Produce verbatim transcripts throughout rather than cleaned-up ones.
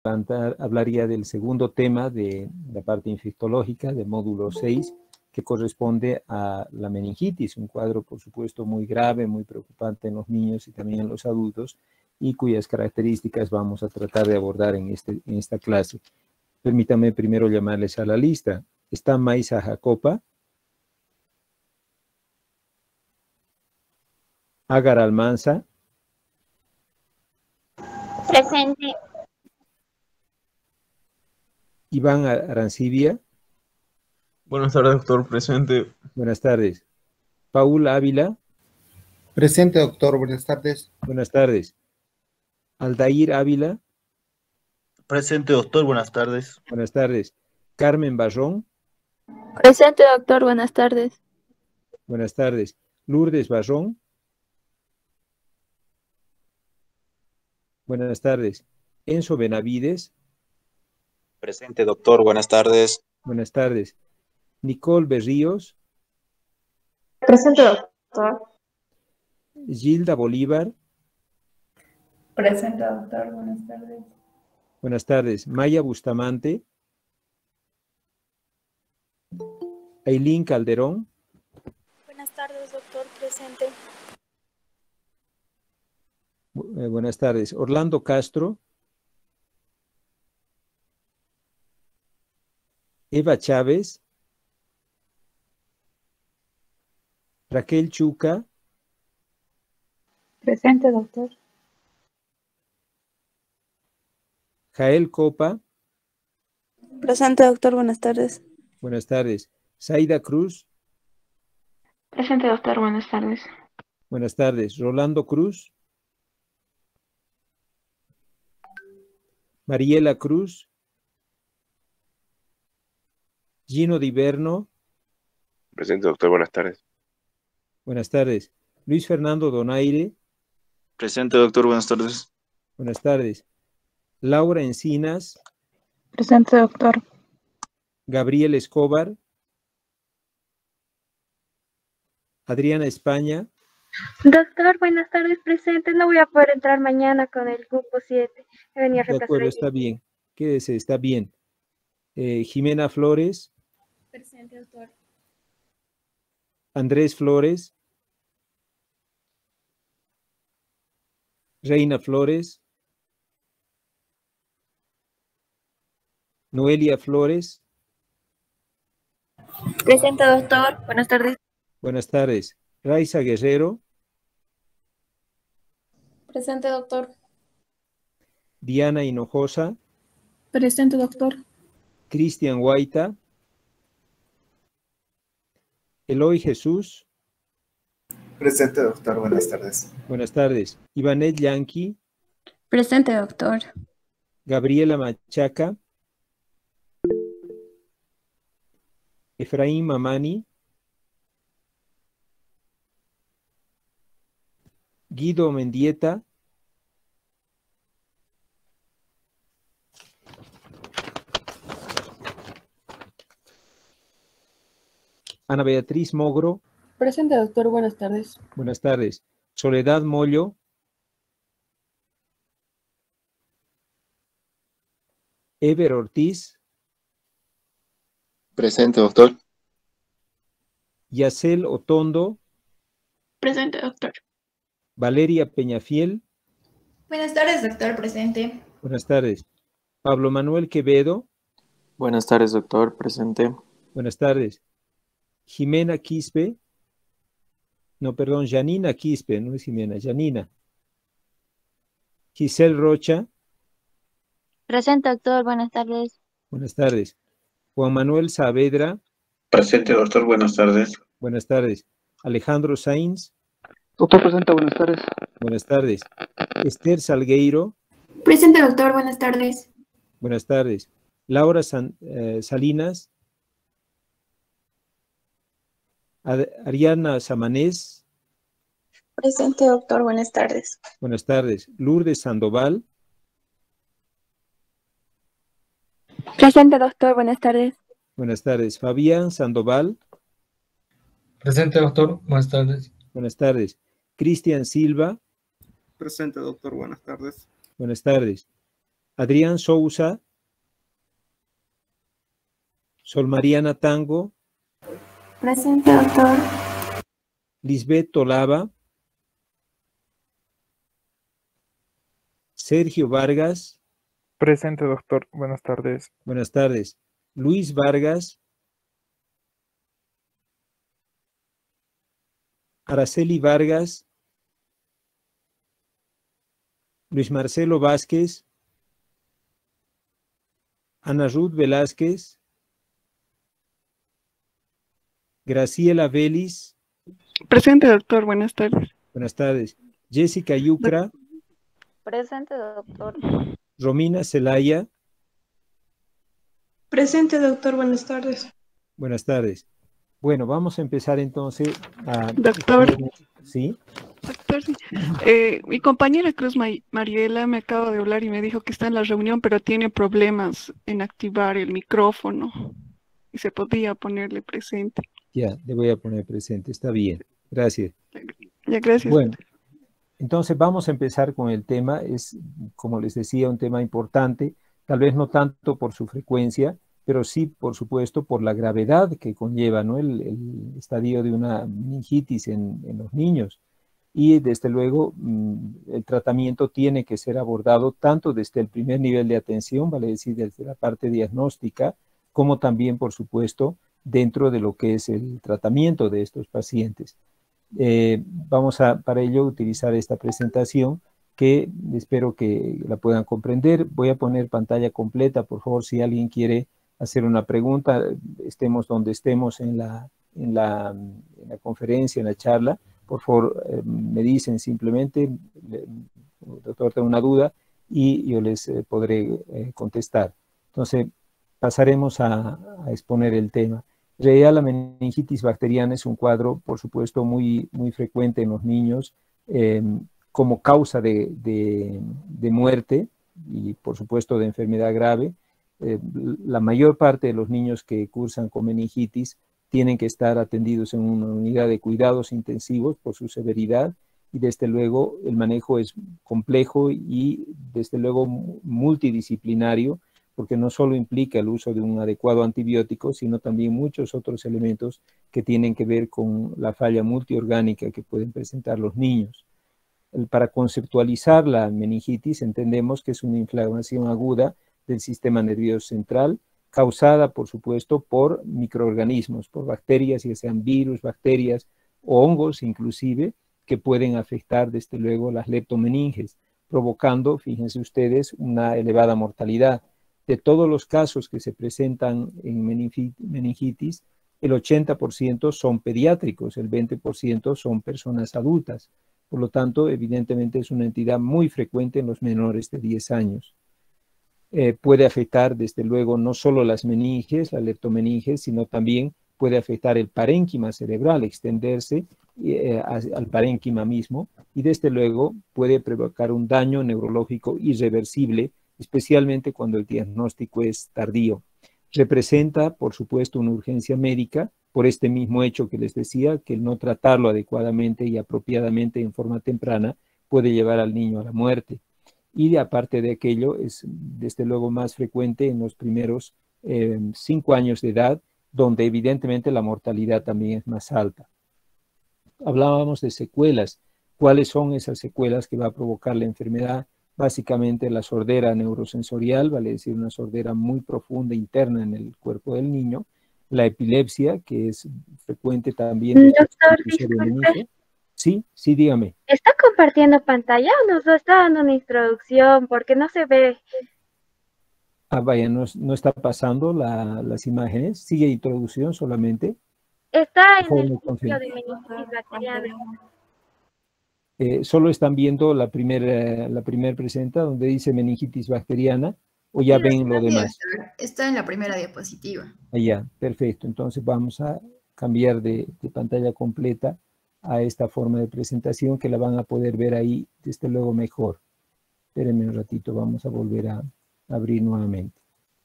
plantar, hablaría del segundo tema de la parte infectológica del módulo seis, que corresponde a la meningitis, un cuadro, por supuesto, muy grave, muy preocupante en los niños y también en los adultos, y cuyas características vamos a tratar de abordar en, este, en esta clase. Permítame primero llamarles a la lista. Está Maisa Jacopa, Agar Almanza, Presente. Iván Arancibia. Buenas tardes, doctor. Presente. Buenas tardes. Paul Ávila. Presente, doctor. Buenas tardes. Buenas tardes. Aldair Ávila. Presente, doctor. Buenas tardes. Buenas tardes. Carmen Barrón. Presente, doctor. Buenas tardes. Buenas tardes. Lourdes Barrón. Buenas tardes. Enzo Benavides. Presente, doctor. Buenas tardes. Buenas tardes. Nicole Berríos. Presente, doctor. Gilda Bolívar. Presente, doctor. Buenas tardes. Buenas tardes. Maya Bustamante. Ailín Calderón. Buenas tardes, doctor. Presente. Bu- eh, buenas tardes. Orlando Castro. Eva Chávez. Raquel Chuca. Presente, doctor. Jael Copa. Presente, doctor. Buenas tardes. Buenas tardes. Zaida Cruz. Presente, doctor. Buenas tardes. Buenas tardes. Rolando Cruz. Mariela Cruz. Gino Diverno. Presente, doctor. Buenas tardes. Buenas tardes. Luis Fernando Donaire. Presente, doctor. Buenas tardes. Buenas tardes. Laura Encinas. Presente, doctor. Gabriel Escobar. Adriana España. Doctor, buenas tardes. Presente. No voy a poder entrar mañana con el grupo siete. Me venía a De reemplazar acuerdo, hoy está día. bien. Quédese, está bien. Eh, Jimena Flores. Presente, doctor. Andrés Flores. Reina Flores. Noelia Flores. Presente, doctor. Buenas tardes. Buenas tardes. Raiza Guerrero. Presente, doctor. Diana Hinojosa. Presente, doctor. Cristian Guaita. Eloy Jesús. Presente, doctor. Buenas tardes. Buenas tardes. Ivanet Yanqui. Presente, doctor. Gabriela Machaca. Efraín Mamani. Guido Mendieta. Ana Beatriz Mogro. Presente, doctor. Buenas tardes. Buenas tardes. Soledad Mollo. Ever Ortiz. Presente, doctor. Yacel Otondo. Presente, doctor. Valeria Peñafiel. Buenas tardes, doctor. Presente. Buenas tardes. Pablo Manuel Quevedo. Buenas tardes, doctor. Presente. Buenas tardes. Jimena Quispe. No, perdón, Janina Quispe, no es Jimena, Janina. Giselle Rocha. Presente, doctor. Buenas tardes. Buenas tardes. Juan Manuel Saavedra. Presente, doctor. Buenas tardes. Buenas tardes. Alejandro Sainz. Doctor presente, buenas tardes. Buenas tardes. Esther Salgueiro. Presente, doctor. Buenas tardes. Buenas tardes. Laura San- eh, Salinas. Ad- Ariana Samanés. Presente, doctor. Buenas tardes. Buenas tardes. Lourdes Sandoval. Presente, doctor. Buenas tardes. Buenas tardes. Fabián Sandoval. Presente, doctor. Buenas tardes. Buenas tardes. Cristian Silva. Presente, doctor. Buenas tardes. Buenas tardes. Adrián Sousa, Sol Mariana Tango, Presente, doctor. Lisbeth Tolava, Sergio Vargas. Presente, doctor. Buenas tardes. Buenas tardes. Luis Vargas. Araceli Vargas. Luis Marcelo Vázquez. Ana Ruth Velázquez. Graciela Vélez. Presente, doctor. Buenas tardes. Buenas tardes. Jessica Yucra. Presente, doctor. Romina Celaya. Presente, doctor. Buenas tardes. Buenas tardes. Bueno, vamos a empezar entonces a... Doctor. ¿Sí? Doctor, sí. Eh, mi compañera Cruz Mariela me acaba de hablar y me dijo que está en la reunión, pero tiene problemas en activar el micrófono y se podía ponerle presente. Ya, le voy a poner presente. Está bien. Gracias. Ya, gracias. Bueno, entonces vamos a empezar con el tema. Es, como les decía, un tema importante, tal vez no tanto por su frecuencia, pero sí, por supuesto, por la gravedad que conlleva, ¿no? el, el estadio de una meningitis en, en los niños. Y desde luego el tratamiento tiene que ser abordado tanto desde el primer nivel de atención, vale decir, desde la parte diagnóstica, como también, por supuesto, dentro de lo que es el tratamiento de estos pacientes. Eh, vamos a, para ello, utilizar esta presentación que espero que la puedan comprender. Voy a poner pantalla completa, por favor, si alguien quiere hacer una pregunta, estemos donde estemos en la, en la, en la conferencia, en la charla, por favor, eh, me dicen simplemente, le, doctor, tengo una duda, y yo les eh, podré eh, contestar. Entonces, pasaremos a, a exponer el tema. En realidad, la meningitis bacteriana es un cuadro, por supuesto, muy, muy frecuente en los niños, eh, como causa de, de, de muerte y, por supuesto, de enfermedad grave. Eh, la mayor parte de los niños que cursan con meningitis tienen que estar atendidos en una unidad de cuidados intensivos por su severidad y desde luego el manejo es complejo y desde luego multidisciplinario porque no solo implica el uso de un adecuado antibiótico, sino también muchos otros elementos que tienen que ver con la falla multiorgánica que pueden presentar los niños. Para conceptualizar la meningitis entendemos que es una inflamación aguda del sistema nervioso central, causada, por supuesto, por microorganismos, por bacterias, ya sean virus, bacterias o hongos inclusive, que pueden afectar, desde luego, las leptomeninges, provocando, fíjense ustedes, una elevada mortalidad. De todos los casos que se presentan en meningitis, el ochenta por ciento son pediátricos, el veinte por ciento son personas adultas. Por lo tanto, evidentemente es una entidad muy frecuente en los menores de diez años. Eh, puede afectar, desde luego, no solo las meninges, la leptomeninges, sino también puede afectar el parénquima cerebral, extenderse eh, al parénquima mismo, y desde luego puede provocar un daño neurológico irreversible, especialmente cuando el diagnóstico es tardío. Representa, por supuesto, una urgencia médica, por este mismo hecho que les decía, que el no tratarlo adecuadamente y apropiadamente en forma temprana puede llevar al niño a la muerte. Y de, aparte de aquello, es desde luego más frecuente en los primeros eh, cinco años de edad, donde evidentemente la mortalidad también es más alta. Hablábamos de secuelas. ¿Cuáles son esas secuelas que va a provocar la enfermedad? Básicamente la sordera neurosensorial, vale decir una sordera muy profunda interna en el cuerpo del niño, la epilepsia, que es frecuente también. Doctor, disculpe. Sí, sí, dígame. ¿Está compartiendo pantalla o nos está dando una introducción? Porque no se ve. Ah, vaya, no, no está pasando la, las imágenes. Sigue introducción solamente. Está en el sitio de meningitis bacteriana. Eh, solo están viendo la primera la primer presenta donde dice meningitis bacteriana o ya ven lo demás. Está en la primera diapositiva. Allá, perfecto. Entonces vamos a cambiar de, de pantalla completa a esta forma de presentación que la van a poder ver ahí desde luego mejor. Espérenme un ratito, vamos a volver a abrir nuevamente.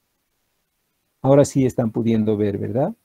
Ahora sí están pudiendo ver, ¿verdad?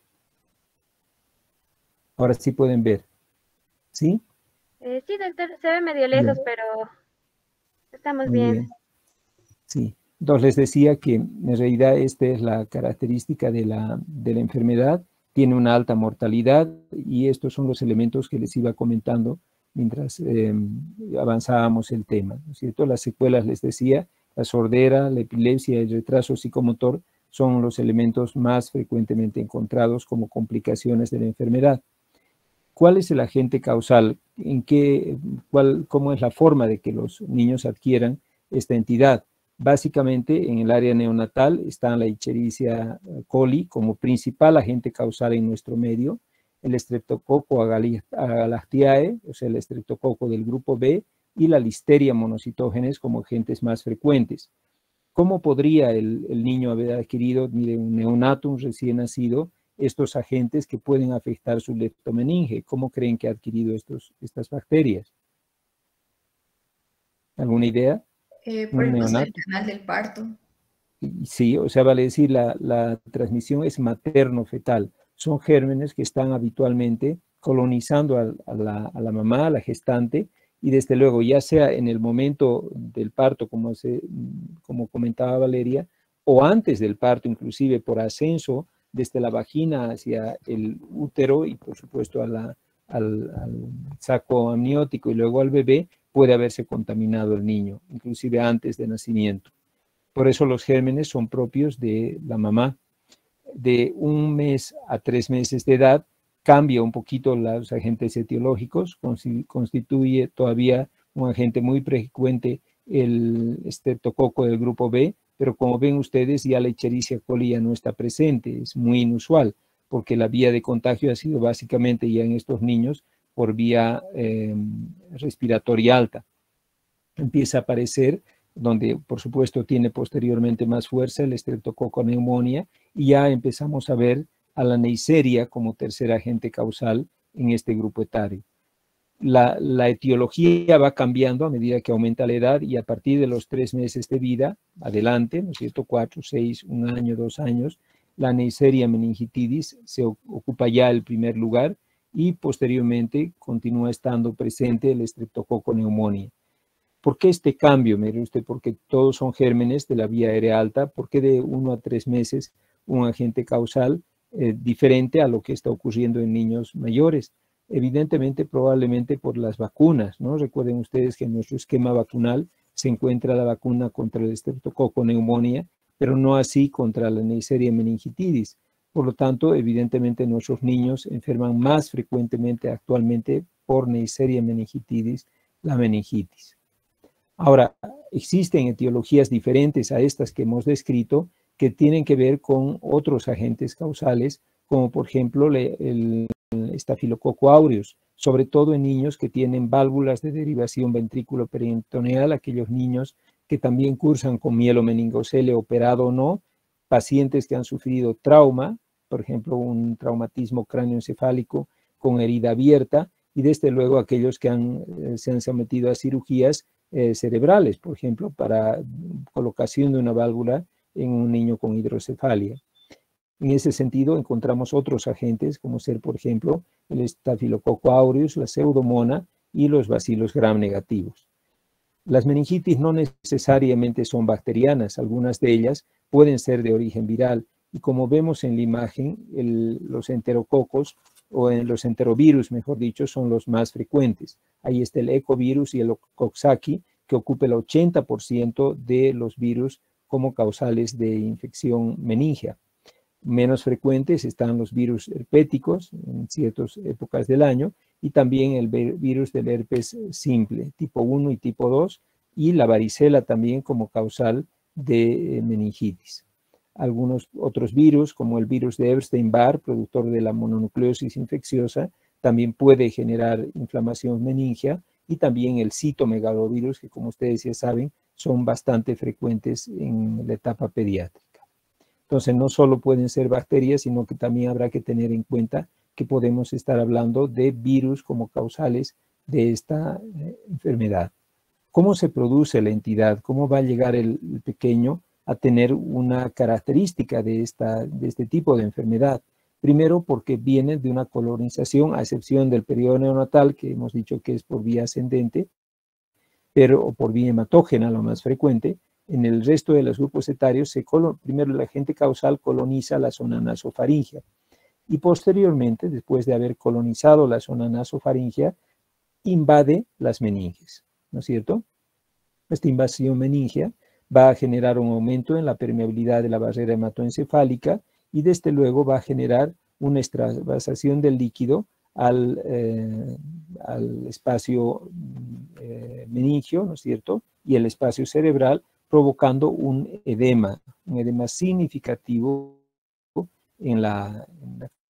Ahora sí pueden ver. ¿Sí? Eh, sí, doctor, se ve medio lejos, bien. Pero estamos Muy bien. bien. Sí. Entonces les decía que en realidad esta es la característica de la, de la enfermedad, tiene una alta mortalidad y estos son los elementos que les iba comentando mientras eh, avanzábamos el tema, ¿no es cierto? Las secuelas, les decía, la sordera, la epilepsia, el retraso psicomotor son los elementos más frecuentemente encontrados como complicaciones de la enfermedad. ¿Cuál es el agente causal? ¿En qué, cuál, cómo es la forma de que los niños adquieran esta entidad? Básicamente, en el área neonatal está la Escherichia coli como principal agente causal en nuestro medio, el Streptococcus agalactiae, o sea, el estreptococo del grupo B, y la Listeria monocitógenes como agentes más frecuentes. ¿Cómo podría el, el niño haber adquirido, mire, un neonato, un recién nacido, estos agentes que pueden afectar su leptomeninge? ¿Cómo creen que ha adquirido estos, estas bacterias? ¿Alguna idea? Eh, por el paso del canal del parto. Sí, o sea, vale decir, la, la transmisión es materno-fetal. Son gérmenes que están habitualmente colonizando a, a, la, a la mamá, a la gestante, y desde luego, ya sea en el momento del parto, como, se, como comentaba Valeria, o antes del parto, inclusive por ascenso desde la vagina hacia el útero y por supuesto a la, al, al saco amniótico y luego al bebé, puede haberse contaminado el niño, inclusive antes de nacimiento. Por eso los gérmenes son propios de la mamá. De un mes a tres meses de edad, cambia un poquito los agentes etiológicos, constituye todavía un agente muy frecuente el estreptococo del grupo B, pero como ven ustedes, ya la Escherichia coli ya no está presente, es muy inusual, porque la vía de contagio ha sido básicamente ya en estos niños por vía eh, respiratoria alta. Empieza a aparecer, donde por supuesto tiene posteriormente más fuerza, el Streptococcus pneumoniae, y ya empezamos a ver a la Neisseria como tercer agente causal en este grupo etario. La, la etiología va cambiando a medida que aumenta la edad y a partir de los tres meses de vida, adelante, ¿no es cierto?, cuatro, seis, un año, dos años, la Neisseria meningitidis se ocupa ya el primer lugar y posteriormente continúa estando presente el Streptococcus pneumoniae. ¿Por qué este cambio? Mire usted, porque todos son gérmenes de la vía aérea alta. ¿Por qué de uno a tres meses un agente causal eh, diferente a lo que está ocurriendo en niños mayores? Evidentemente, probablemente por las vacunas, ¿no? Recuerden ustedes que en nuestro esquema vacunal se encuentra la vacuna contra el Streptococcus pneumoniae, pero no así contra la Neisseria meningitidis. Por lo tanto, evidentemente nuestros niños enferman más frecuentemente actualmente por Neisseria meningitidis, la meningitis. Ahora, existen etiologías diferentes a estas que hemos descrito que tienen que ver con otros agentes causales, como por ejemplo el Staphylococcus aureus, sobre todo en niños que tienen válvulas de derivación ventrículo-peritoneal, aquellos niños que también cursan con mielomeningocele operado o no, pacientes que han sufrido trauma, por ejemplo un traumatismo cráneoencefálico con herida abierta, y desde luego aquellos que han, eh, se han sometido a cirugías Eh, cerebrales, por ejemplo, para colocación de una válvula en un niño con hidrocefalia. En ese sentido, encontramos otros agentes, como ser, por ejemplo, el Staphylococcus aureus, la pseudomonas y los bacilos gram negativos. Las meningitis no necesariamente son bacterianas, algunas de ellas pueden ser de origen viral, y como vemos en la imagen, el, los enterococos, o en los enterovirus, mejor dicho, son los más frecuentes. Ahí está el ecovirus y el coxsackie, que ocupa el ochenta por ciento de los virus como causales de infección meningea. Menos frecuentes están los virus herpéticos en ciertas épocas del año y también el virus del herpes simple, tipo uno y tipo dos, y la varicela también como causal de meningitis. Algunos otros virus, como el virus de Epstein-Barr, productor de la mononucleosis infecciosa, también puede generar inflamación meningea, y también el citomegalovirus, que como ustedes ya saben, son bastante frecuentes en la etapa pediátrica. Entonces, no solo pueden ser bacterias, sino que también habrá que tener en cuenta que podemos estar hablando de virus como causales de esta eh, enfermedad. ¿Cómo se produce la entidad? ¿Cómo va a llegar el, el pequeño a tener una característica de, esta, de este tipo de enfermedad? Primero, porque viene de una colonización, a excepción del periodo neonatal, que hemos dicho que es por vía ascendente, pero o por vía hematógena, lo más frecuente. En el resto de los grupos etarios, se primero el agente causal coloniza la zona nasofaringea y posteriormente, después de haber colonizado la zona nasofaringea, invade las meninges, ¿no es cierto? Esta invasión meningea va a generar un aumento en la permeabilidad de la barrera hematoencefálica y desde luego va a generar una extravasación del líquido al, eh, al espacio eh, meningio, ¿no es cierto? Y el espacio cerebral, provocando un edema, un edema significativo en la, en la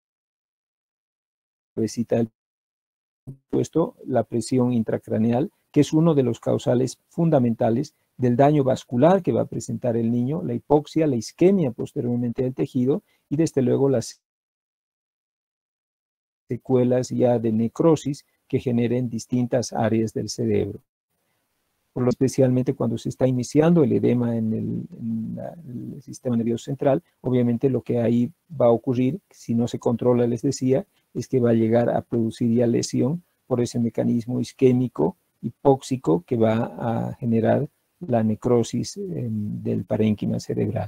cabecita del puesto, la presión intracraneal, que es uno de los causales fundamentales del daño vascular que va a presentar el niño, la hipoxia, la isquemia posteriormente del tejido y desde luego las secuelas ya de necrosis que generen distintas áreas del cerebro. Por lo especialmente cuando se está iniciando el edema en el, en la, el sistema nervioso central, obviamente lo que ahí va a ocurrir, si no se controla, les decía, es que va a llegar a producir ya lesión por ese mecanismo isquémico, hipóxico, que va a generar la necrosis eh, del parénquima cerebral.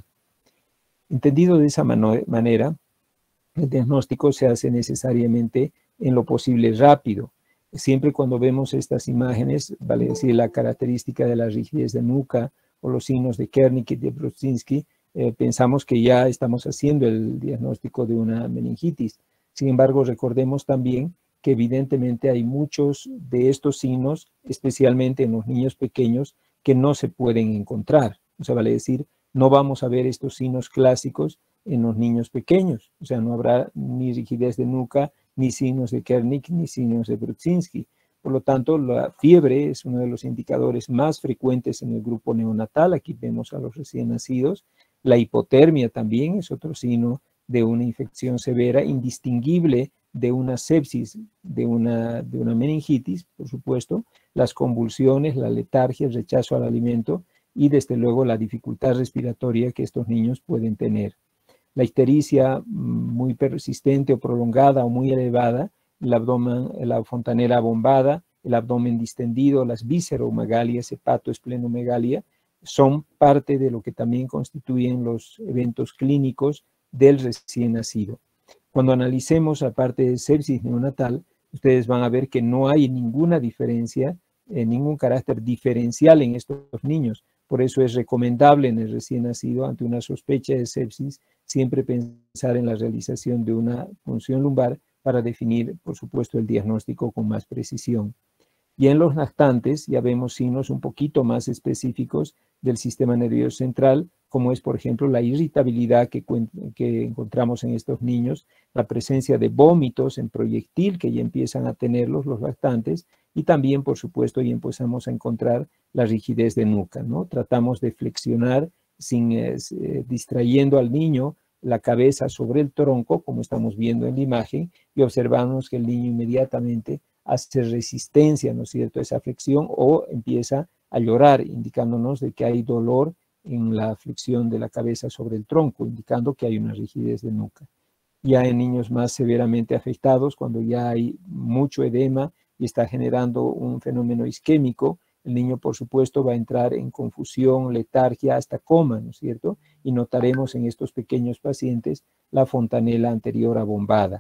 Entendido de esa manera, el diagnóstico se hace necesariamente en lo posible rápido. Siempre cuando vemos estas imágenes, vale decir la característica de la rigidez de nuca o los signos de Kernick y de Brudzinski, eh, pensamos que ya estamos haciendo el diagnóstico de una meningitis. Sin embargo, recordemos también que evidentemente hay muchos de estos signos, especialmente en los niños pequeños, que no se pueden encontrar. O sea, vale decir, no vamos a ver estos signos clásicos en los niños pequeños. O sea, no habrá ni rigidez de nuca, ni signos de Kernick, ni signos de Brudzinski. Por lo tanto, la fiebre es uno de los indicadores más frecuentes en el grupo neonatal. Aquí vemos a los recién nacidos. La hipotermia también es otro signo de una infección severa, indistinguible de una sepsis, de una, de una meningitis, por supuesto. Las convulsiones, la letargia, el rechazo al alimento y desde luego la dificultad respiratoria que estos niños pueden tener. La ictericia muy persistente o prolongada o muy elevada, el abdomen, la fontanera abombada, el abdomen distendido, las visceromegalias, hepatoesplenomegalia, son parte de lo que también constituyen los eventos clínicos del recién nacido. Cuando analicemos la parte de sepsis neonatal, ustedes van a ver que no hay ninguna diferencia, eh, ningún carácter diferencial en estos niños. Por eso es recomendable en el recién nacido, ante una sospecha de sepsis, siempre pensar en la realización de una punción lumbar para definir, por supuesto, el diagnóstico con más precisión. Y en los lactantes ya vemos signos un poquito más específicos del sistema nervioso central, como es, por ejemplo, la irritabilidad que, que encontramos en estos niños, la presencia de vómitos en proyectil que ya empiezan a tenerlos los lactantes, y también, por supuesto, ya empezamos a encontrar la rigidez de nuca, ¿no? Tratamos de flexionar sin eh, distrayendo al niño la cabeza sobre el tronco, como estamos viendo en la imagen, y observamos que el niño inmediatamente hace resistencia, ¿no es cierto?, a esa flexión o empieza a llorar, indicándonos de que hay dolor en la flexión de la cabeza sobre el tronco, indicando que hay una rigidez de nuca. Ya en niños más severamente afectados, cuando ya hay mucho edema y está generando un fenómeno isquémico, el niño, por supuesto, va a entrar en confusión, letargia, hasta coma, ¿no es cierto? Y notaremos en estos pequeños pacientes la fontanela anterior abombada.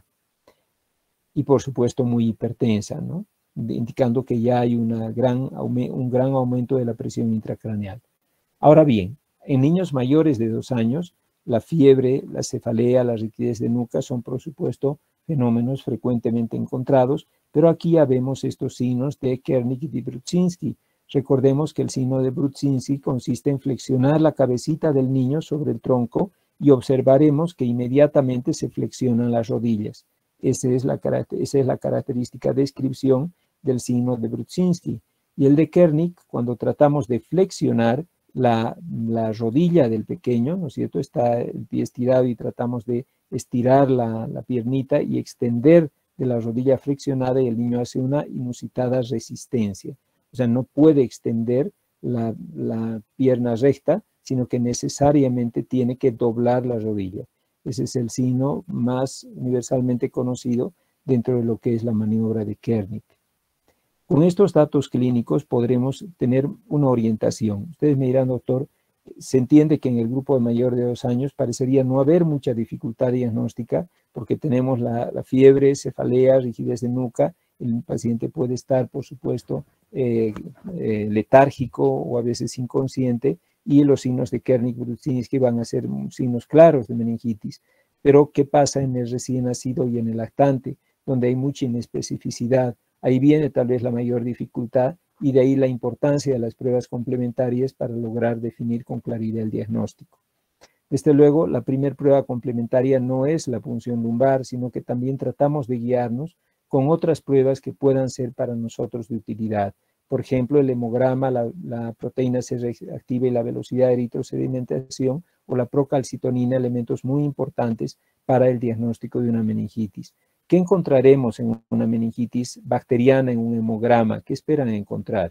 Y, por supuesto, muy hipertensa, ¿no? Indicando que ya hay una gran, un gran aumento de la presión intracraneal. Ahora bien, en niños mayores de dos años, la fiebre, la cefalea, la rigidez de nuca son, por supuesto, fenómenos frecuentemente encontrados, pero aquí ya vemos estos signos de Kernick y de Brudzinski. Recordemos que el signo de Brudzinski consiste en flexionar la cabecita del niño sobre el tronco y observaremos que inmediatamente se flexionan las rodillas. Esa es la, esa es la característica de descripción del signo de Brudzinski. Y el de Kernick, cuando tratamos de flexionar la, la rodilla del pequeño, ¿no es cierto? Está el pie estirado y tratamos de estirar la, la piernita y extender de la rodilla flexionada y el niño hace una inusitada resistencia. O sea, no puede extender la, la pierna recta, sino que necesariamente tiene que doblar la rodilla. Ese es el signo más universalmente conocido dentro de lo que es la maniobra de Kernick. Con estos datos clínicos podremos tener una orientación. Ustedes me dirán, doctor, se entiende que en el grupo de mayor de dos años parecería no haber mucha dificultad diagnóstica porque tenemos la, la fiebre, cefalea, rigidez de nuca. El paciente puede estar, por supuesto, eh, eh, letárgico o a veces inconsciente, y los signos de Kernig-Brudzinski van a ser signos claros de meningitis. Pero, ¿qué pasa en el recién nacido y en el lactante, donde hay mucha inespecificidad? Ahí viene tal vez la mayor dificultad, y de ahí la importancia de las pruebas complementarias para lograr definir con claridad el diagnóstico. Desde luego, la primera prueba complementaria no es la punción lumbar, sino que también tratamos de guiarnos con otras pruebas que puedan ser para nosotros de utilidad. Por ejemplo, el hemograma, la, la proteína C reactiva y la velocidad de eritrosedimentación, o la procalcitonina, elementos muy importantes para el diagnóstico de una meningitis. ¿Qué encontraremos en una meningitis bacteriana en un hemograma? ¿Qué esperan encontrar?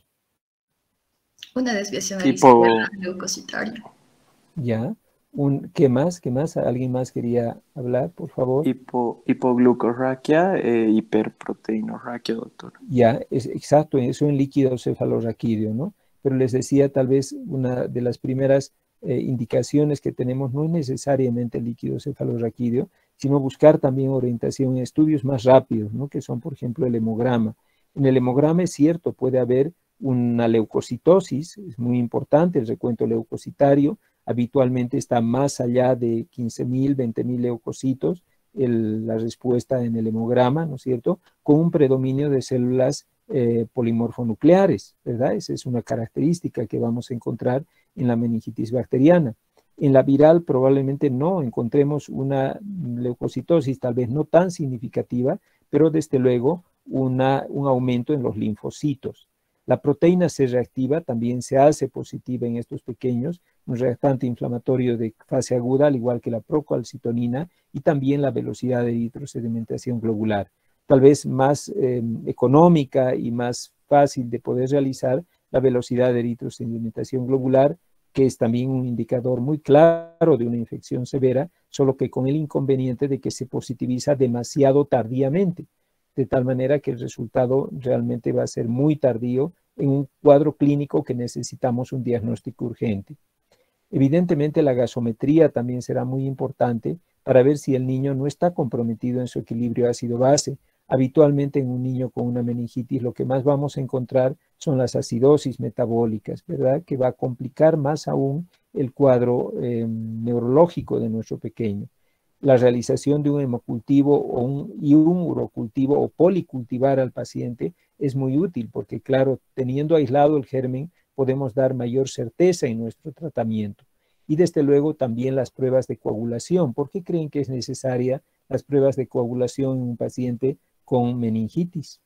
Una desviación Tipo... leucocitaria. Ya. Un, ¿Qué más? ¿Qué más? ¿Alguien más quería hablar, por favor? Hipo, hipoglucorraquia e hiperproteinorraquia, doctor. Ya, es exacto, eso en líquido cefalorraquídeo, ¿no? Pero les decía, tal vez una de las primeras eh, indicaciones que tenemos no es necesariamente el líquido cefalorraquídeo, sino buscar también orientación en estudios más rápidos, ¿no? Que son, por ejemplo, el hemograma. En el hemograma es cierto, puede haber una leucocitosis, es muy importante el recuento leucocitario, habitualmente está más allá de quince mil, veinte mil leucocitos, el, la respuesta en el hemograma, ¿no es cierto?, con un predominio de células eh, polimorfonucleares, ¿verdad? Esa es una característica que vamos a encontrar en la meningitis bacteriana. En la viral probablemente no encontremos una leucocitosis, tal vez no tan significativa, pero desde luego una, un aumento en los linfocitos. La proteína C reactiva también se hace positiva en estos pequeños, un reactante inflamatorio de fase aguda, al igual que la procalcitonina, y también la velocidad de eritrosedimentación globular. Tal vez más eh, económica y más fácil de poder realizar la velocidad de eritrosedimentación globular, que es también un indicador muy claro de una infección severa, solo que con el inconveniente de que se positiviza demasiado tardíamente, de tal manera que el resultado realmente va a ser muy tardío en un cuadro clínico que necesitamos un diagnóstico urgente. Evidentemente la gasometría también será muy importante para ver si el niño no está comprometido en su equilibrio ácido-base. Habitualmente en un niño con una meningitis lo que más vamos a encontrar son las acidosis metabólicas, ¿verdad? Que va a complicar más aún el cuadro eh, neurológico de nuestro pequeño. La realización de un hemocultivo o un, y un urocultivo o policultivar al paciente es muy útil porque, claro, teniendo aislado el germen, podemos dar mayor certeza en nuestro tratamiento. Y desde luego también las pruebas de coagulación. ¿Por qué creen que es necesaria las pruebas de coagulación en un paciente con meningitis?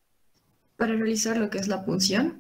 Para realizar lo que es la punción.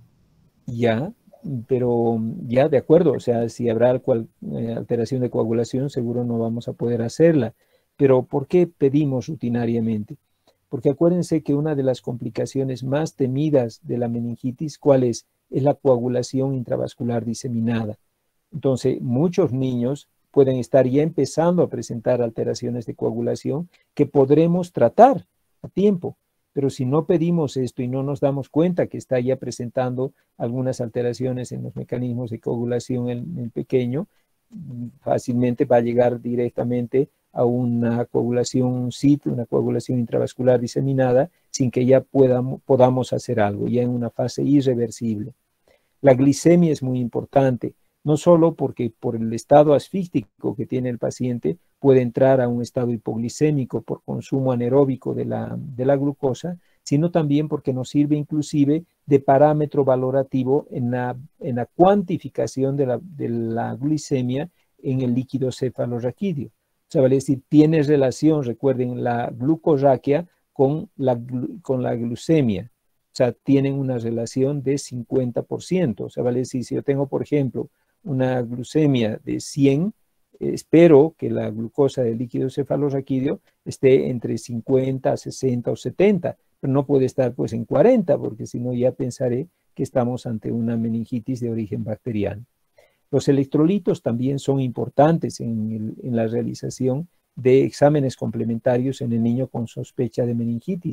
Ya, pero ya de acuerdo, o sea, si habrá cual, eh, alteración de coagulación, seguro no vamos a poder hacerla. Pero ¿por qué pedimos rutinariamente? Porque acuérdense que una de las complicaciones más temidas de la meningitis, ¿cuál es? Es la coagulación intravascular diseminada. Entonces, muchos niños pueden estar ya empezando a presentar alteraciones de coagulación que podremos tratar a tiempo. Pero si no pedimos esto y no nos damos cuenta que está ya presentando algunas alteraciones en los mecanismos de coagulación en el pequeño, fácilmente va a llegar directamente a una coagulación C I T, una coagulación intravascular diseminada, sin que ya podamos, podamos hacer algo, ya en una fase irreversible. La glicemia es muy importante, no solo porque por el estado asfíctico que tiene el paciente puede entrar a un estado hipoglicémico por consumo anaeróbico de la, de la glucosa, sino también porque nos sirve inclusive de parámetro valorativo en la, en la cuantificación de la, de la glicemia en el líquido cefalorraquídeo. O sea, vale decir, tiene relación, recuerden, la glucorraquia con la, con la glucemia. O sea, tienen una relación de cincuenta por ciento. O sea, vale decir, si yo tengo, por ejemplo, una glucemia de cien, espero que la glucosa del líquido cefalorraquídeo esté entre cincuenta, sesenta o setenta, pero no puede estar pues en cuarenta, porque si no ya pensaré que estamos ante una meningitis de origen bacteriano. Los electrolitos también son importantes en, el, en la realización de exámenes complementarios en el niño con sospecha de meningitis,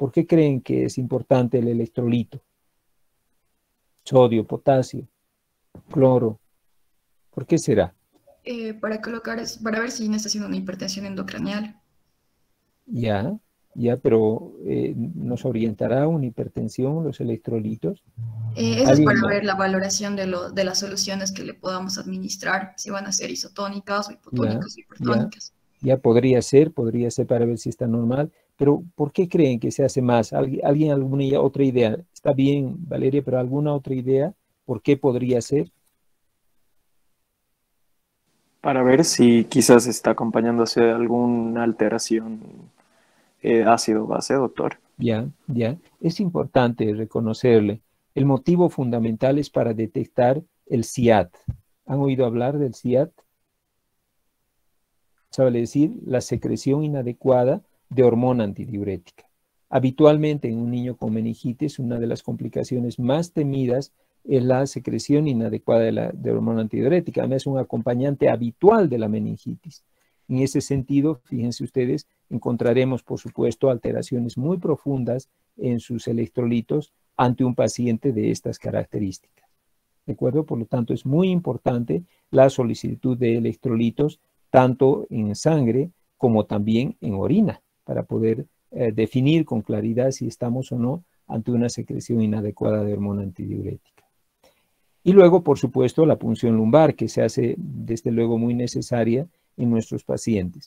¿Por qué creen que es importante el electrolito? Sodio, potasio, cloro. ¿Por qué será? Eh, para colocar, es- para ver si no está haciendo una hipertensión endocranial. Ya, ya, pero eh, ¿nos orientará una hipertensión los electrolitos? Eh, eso es ¿Alguien para más? ver la valoración de, lo, de las soluciones que le podamos administrar, si van a ser isotónicas o Ya, hipotónicas o ya, hipertónicas. ya podría ser, podría ser para ver si está normal, pero ¿por qué creen que se hace más? ¿Alguien, alguien alguna i- otra idea? Está bien, Valeria, pero ¿alguna otra idea? ¿Por qué podría ser? Para ver si quizás está acompañándose de alguna alteración eh, ácido-base, doctor. Ya, ya. Es importante reconocerle. El motivo fundamental es para detectar el C I A T. ¿Han oído hablar del C I A T? Sabe decir la secreción inadecuada de hormona antidiurética. Habitualmente en un niño con meningitis, una de las complicaciones más temidas es la secreción inadecuada de, la, de hormona antidiurética. Además, es un acompañante habitual de la meningitis. En ese sentido, fíjense ustedes, encontraremos, por supuesto, alteraciones muy profundas en sus electrolitos ante un paciente de estas características. ¿De acuerdo? Por lo tanto, es muy importante la solicitud de electrolitos tanto en sangre como también en orina, para poder eh, definir con claridad si estamos o no ante una secreción inadecuada de hormona antidiurética. Y luego, por supuesto, la punción lumbar, que se hace desde luego muy necesaria en nuestros pacientes.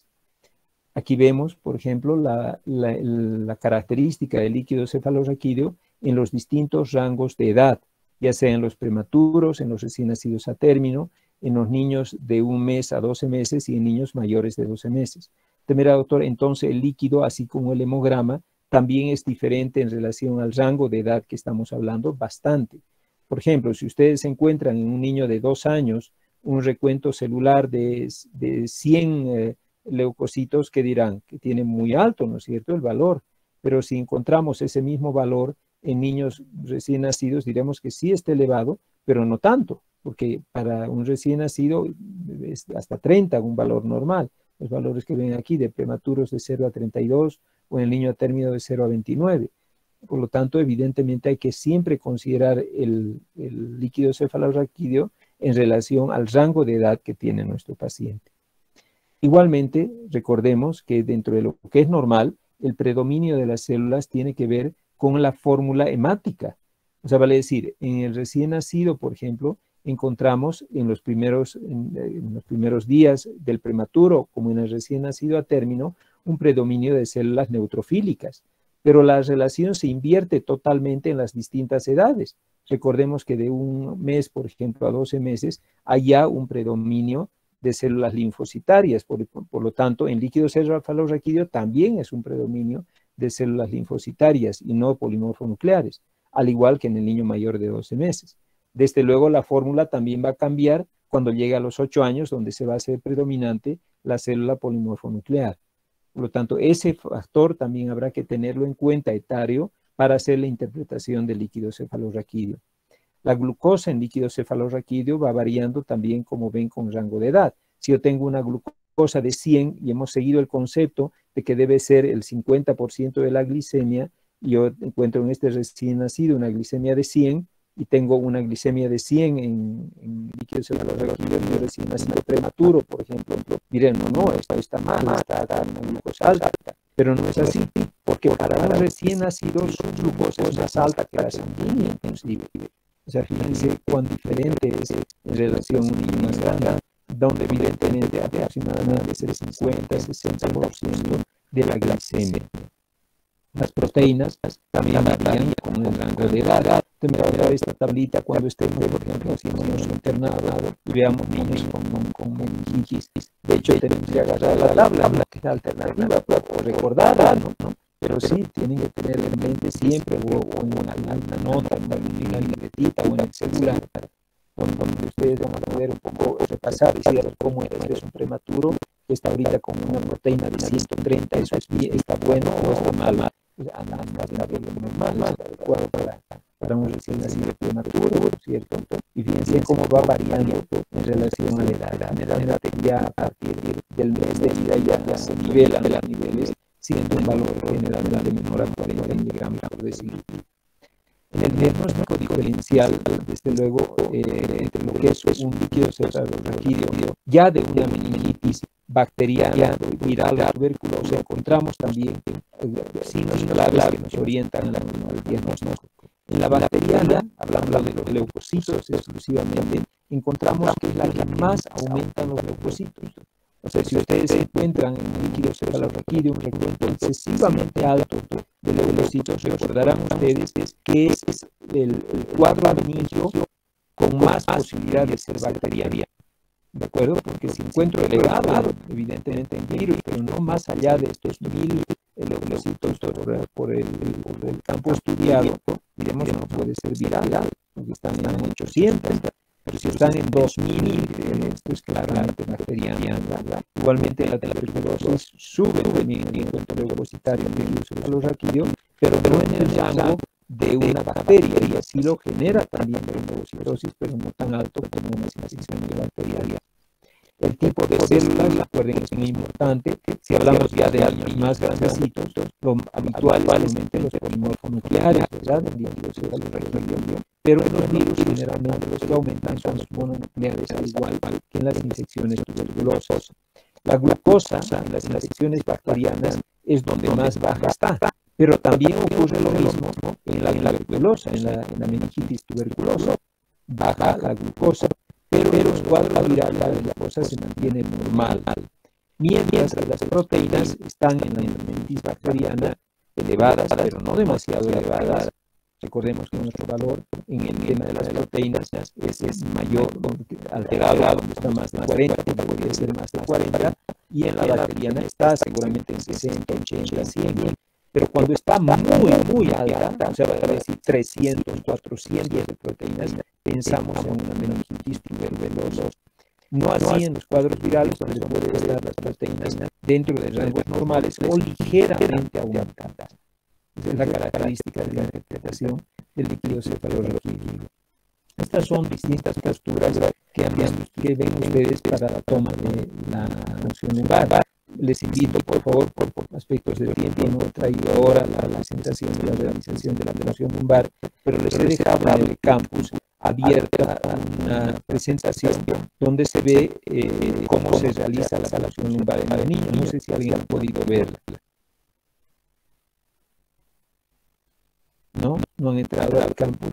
Aquí vemos, por ejemplo, la, la, la característica del líquido cefalorraquídeo en los distintos rangos de edad, ya sea en los prematuros, en los recién nacidos a término, en los niños de un mes a doce meses y en niños mayores de doce meses. Usted mira, doctor, entonces el líquido, así como el hemograma, también es diferente en relación al rango de edad que estamos hablando, bastante. Por ejemplo, si ustedes encuentran en un niño de dos años un recuento celular de, de cien eh, leucocitos, ¿qué dirán? Que tiene muy alto, ¿no es cierto?, el valor. Pero si encontramos ese mismo valor en niños recién nacidos, diremos que sí está elevado, pero no tanto, porque para un recién nacido es hasta treinta un valor normal. Los valores que ven aquí de prematuros de cero a treinta y dos o en el niño a término de cero a veintinueve. Por lo tanto, evidentemente hay que siempre considerar el, el líquido cefalorraquídeo en relación al rango de edad que tiene nuestro paciente. Igualmente, recordemos que dentro de lo que es normal, el predominio de las células tiene que ver con la fórmula hemática. O sea, vale decir, en el recién nacido, por ejemplo, encontramos en los primeros, en, en los primeros días del prematuro, como en el recién nacido a término, un predominio de células neutrofílicas. Pero la relación se invierte totalmente en las distintas edades. Recordemos que de un mes, por ejemplo, a doce meses, hay ya un predominio de células linfocitarias. Por, por lo tanto, en líquido cefalorraquídeo también es un predominio de células linfocitarias y no polimorfonucleares, al igual que en el niño mayor de doce meses. Desde luego, la fórmula también va a cambiar cuando llegue a los ocho años, donde se va a hacer predominante la célula polimorfonuclear. Por lo tanto, ese factor también habrá que tenerlo en cuenta etario para hacer la interpretación del líquido cefalorraquídeo. La glucosa en líquido cefalorraquídeo va variando también, como ven, con rango de edad. Si yo tengo una glucosa de cien y hemos seguido el concepto de que debe ser el cincuenta por ciento de la glicemia, y yo encuentro en este recién nacido una glicemia de cien, y tengo una glicemia de cien en, en líquido cefalorraquídeo en mi recién nacido prematuro, por ejemplo, dirán, no, no, esto está mal, está, está una glucosa alta, pero no es así, porque para un recién nacido su glucosa es más alta que la sanguínea, inclusive. O sea, fíjense cuán diferente es en relación a un niño más grande, donde evidentemente aproximadamente es el cincuenta a sesenta por ciento de la glicemia. Las proteínas también varían con el rango de edad. Usted me va a dar esta tablita cuando estemos, por ejemplo, si hemos internado y veamos niños con, con, con meningitis. De hecho, tenemos que agarrar la tabla, que es la alternativa, para recordar, ¿no? ¿no? Pero sí, tienen que tener en mente siempre o, o en una, una nota, en una libretita o en el celular, donde ustedes van a poder un poco repasar y decir cómo es un prematuro que está ahorita con una proteína de ciento treinta, eso es, está bueno o está mal. Anda más de lo normal, más adecuado para, para un recién nacido prematuro, ¿cierto? Y fíjense cómo va variando en relación a la edad. La edad ya a partir del mes de vida ya se nivelan los niveles siendo un valor generalmente menor a cuarenta miligramos por decilitro. En el diagnóstico diferencial, desde luego, eh, entre lo que es un líquido cefalorraquídeo ya de una meningitis bacteriana, viral o tuberculosa, encontramos también eh, signos claves que nos orientan al, al diagnóstico. En la bacteriana, hablando de los leucocitos exclusivamente, encontramos que es la que más aumentan los leucocitos. O sea, si ustedes encuentran en un líquido cefalorraquídeo un recuento excesivamente alto de leucocitos, recordarán ustedes que es el, el cuadro meningio con más posibilidad de ser bacteriana. ¿De acuerdo? Porque si encuentro elevado, evidentemente en virus, pero no más allá de estos mil leucocitos por, por, el, por el campo estudiado, diremos que no puede ser viral, porque están en ochocientos. Pero si están en dos mil, esto es claramente bacteriana. Igualmente la tuberculosis sube también el encuentro leucocitario en líquido cefalorraquídeo, pero no en el rango de una bacteria, y así lo genera también la leucocitosis, pero no tan alto como una situación de bacteriana. El tipo de células, recuerden, es muy importante. Si hablamos ya de años más grandecitos, lo habitual es aumentar los polimorfonucleares, ¿verdad? En líquido cefalorraquídeo. Pero en los virus, generalmente, los que aumentan son los mononucleares, al igual que en las infecciones tuberculosas. La glucosa en las infecciones bacterianas es donde más baja está, pero también ocurre lo mismo en la, en la tuberculosa, en la, en la meningitis tuberculosa. Baja la glucosa, pero en los cuadros virales la glucosa se mantiene normal. Mientras que las proteínas están en la meningitis bacteriana elevadas, pero no demasiado elevadas. Recordemos que nuestro valor en el tema de las proteínas es, es mayor, alterado, donde está más de cuarenta, podría ser más de cuarenta, y en la bacteriana está seguramente en sesenta, ochenta, cien, pero cuando está muy, muy alta, o sea, va a decir trescientos, cuatrocientos de proteínas, pensamos en una meningitis tuberculosa. No así en los cuadros virales, donde pueden estar las proteínas dentro de rangos normales o ligeramente aumentadas. Esa es la característica de la interpretación del líquido cefalorraquídeo. Estas son distintas posturas que, que ven ustedes para la toma de la función lumbar. Les invito, por favor, por, por aspectos del tiempo, no he traído ahora la presentación de la realización de la función lumbar, pero les he dejado en el campus abierta una presentación donde se ve eh, cómo se realiza la función lumbar en el niño. No sé si alguien ha podido verla. ¿No? No han entrado al campus.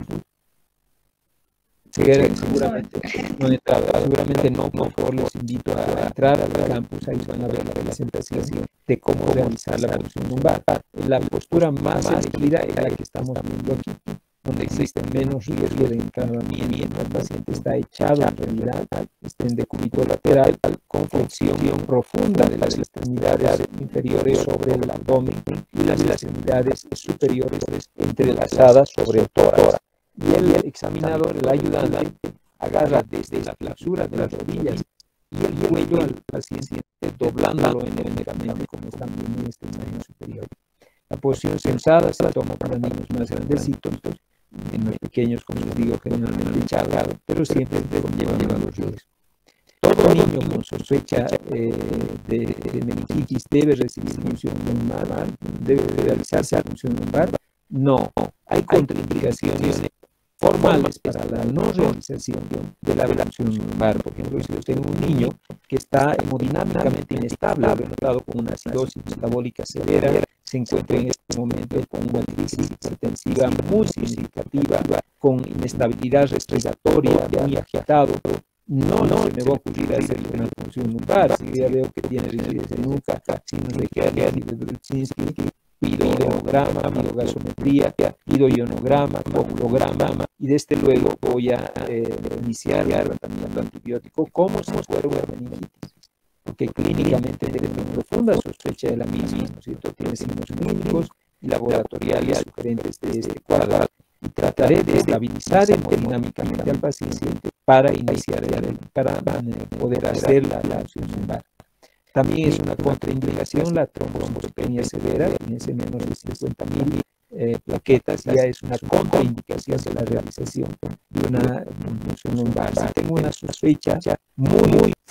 Seguramente no han entrado, seguramente no, por favor les invito a entrar al campus, ahí van a ver la presentación de cómo realizar la función lumbar. La postura más elegida es la que estamos viendo aquí, donde existe menos riesgo de encabamiento. El paciente está echado en realidad, está en decúbito lateral, con flexión profunda de las extremidades inferiores sobre el abdomen y las extremidades superiores entrelazadas sobre el tórax. Y el examinador, el ayudante, agarra desde la clausura de las rodillas y el cuello al paciente, doblándolo enérgicamente, como están viendo en esta imagen superior. La posición sensada se toma para niños más grandecitos, en los pequeños, como les digo, generalmente echado, pero siempre lleva, lleva los riesgos. Todo niño con sospecha eh, de, de meningitis debe recibir función lumbar, debe realizarse la función lumbar. No, hay contraindicaciones formales para la no realización de la función lumbar. Por ejemplo, si yo tengo un niño que está hemodinámicamente inestable, notado con una acidosis metabólica severa, se encuentra en este momento con una crisis hipertensiva muy significativa, con inestabilidad respiratoria, muy agitado, no, no se me va a ocurrir hacer una función lumbar. Si ya veo que tiene rigidez de nuca, signos de Kerrigan y de Brudzinski, pido hemograma, pido gasometría, pido ionograma, coagulograma, y desde luego voy a eh, iniciar el tratamiento antibiótico como si fuera una meningitis, porque clínicamente tenemos profunda sospecha de la misma, ¿no es cierto? Tiene signos clínicos y laboratoriales sugerentes de este cuadro, y trataré de estabilizar hemodinámicamente al paciente para iniciar, el, para poder hacer la función lumbar. También es una contraindicación la trombocitopenia severa, fíjense, menos de cincuenta mil eh, plaquetas, ya es una contraindicación de la realización de una función lumbar. Si tengo una sospecha muy, muy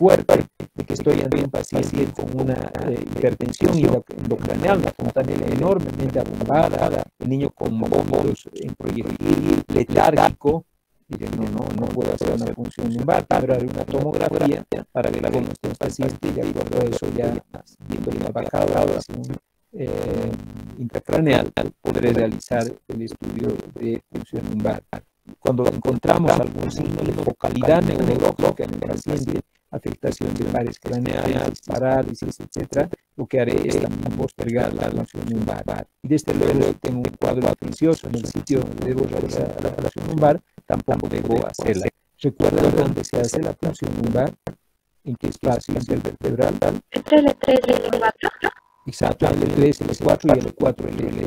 fuerte de que estoy ante un paciente con una eh, hipertensión endocraneal, una fontanela enormemente abombada, el niño con vómitos en proyectil, letárgico. Diré, no, no, no puedo hacer una punción lumbar, pero haré una tomografía para ver cómo está el paciente y de acuerdo a eso ya viendo la bajada de presión eh, intracraneal podré realizar el estudio de punción lumbar. Cuando encontramos algún signo de focalidad neurológica en el paciente, afectación de pares craneales, parálisis, etcétera, lo que haré es también postergar la punción lumbar. Y desde luego, si tengo un cuadro atencioso en el sitio donde debo realizar la punción lumbar, tampoco debo hacerla. ¿Recuerda dónde se hace la punción lumbar? ¿En qué espacio intervertebral? Entre el tres y el cuatro. Exacto, el tres, el cuatro y el cuatro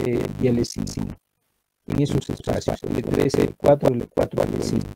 y el cinco. En esos espacios, el tres, el cuatro, el cuatro y el cinco.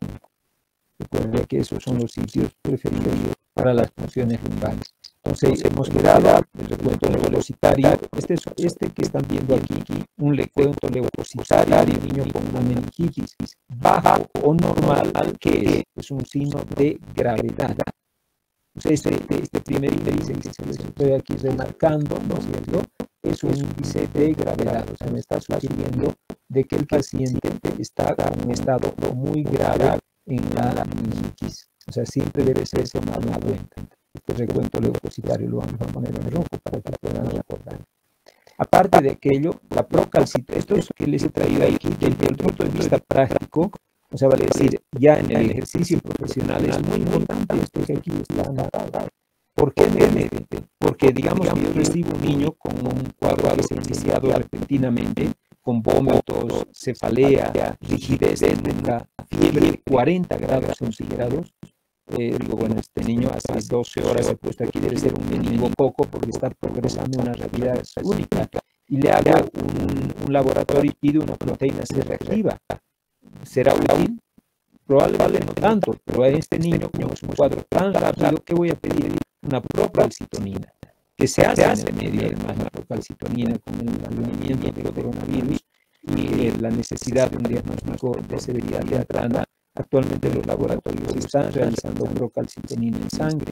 Recuerda que esos son los sitios preferidos para las funciones lumbares. Entonces, hemos quedado el recuento leucocitario. Este, este que están viendo aquí, un recuento leucocitario, niño con una meningitis bajo o normal, que es un signo de gravedad. Entonces, este, este primer índice que se les estoy aquí remarcando, ¿no es cierto?, es un índice de gravedad. O sea, me está sugiriendo de que el paciente está en un estado muy grave en la meningitis. O sea, siempre debe ser tomado en cuenta. Este recuento leucocitario lo vamos a poner en rojo para que puedan recordar. Aparte de aquello, la procalcitonina, esto es lo que les he traído aquí desde el punto de vista práctico, o sea, vale decir, ya en el ejercicio profesional es muy importante esto que aquí está anotado. ¿Por qué me Porque digamos que yo recibo un niño con un cuadro que se ha iniciado repentinamente, con vómitos, cefalea, rigidez de nuca, fiebre cuarenta grados centígrados. Eh, digo, bueno, este niño hace doce horas he puesto aquí, debe ser un meningococo porque está progresando a una rapidez única. Y le hago un, un laboratorio y pido una proteína C reactiva. ¿Será útil? Probablemente no tanto, pero a este niño, como es un cuadro tan rápido, que voy a pedir una procalcitonina, que se hace en el medio, además, la procalcitonina con el advenimiento del coronavirus y eh, la necesidad de un diagnóstico de severidad teatrana. Actualmente los laboratorios están realizando procalcitonina en sangre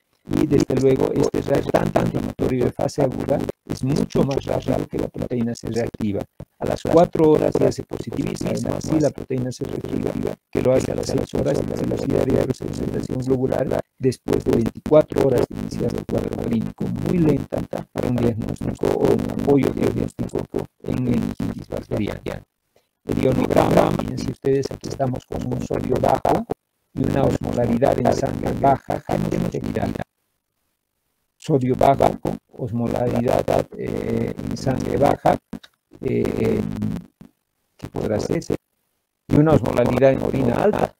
y desde luego este reactante antiinflamatorio de fase aguda es mucho más rápido que la proteína C reactiva. A las cuatro horas ya se positiviza, además así la proteína C reactiva que lo hace a las seis horas y la velocidad de representación globular después de veinticuatro horas de iniciar el cuadro clínico muy lenta para un diagnóstico o un apoyo diagnóstico en meningitis bacteriana. El ionograma, fíjense ustedes, aquí estamos con un sodio bajo y una osmolaridad en sangre baja, genogenera. Sodio bajo, osmolaridad eh, en sangre baja, eh, ¿qué podrá ser? Y una osmolaridad en orina alta,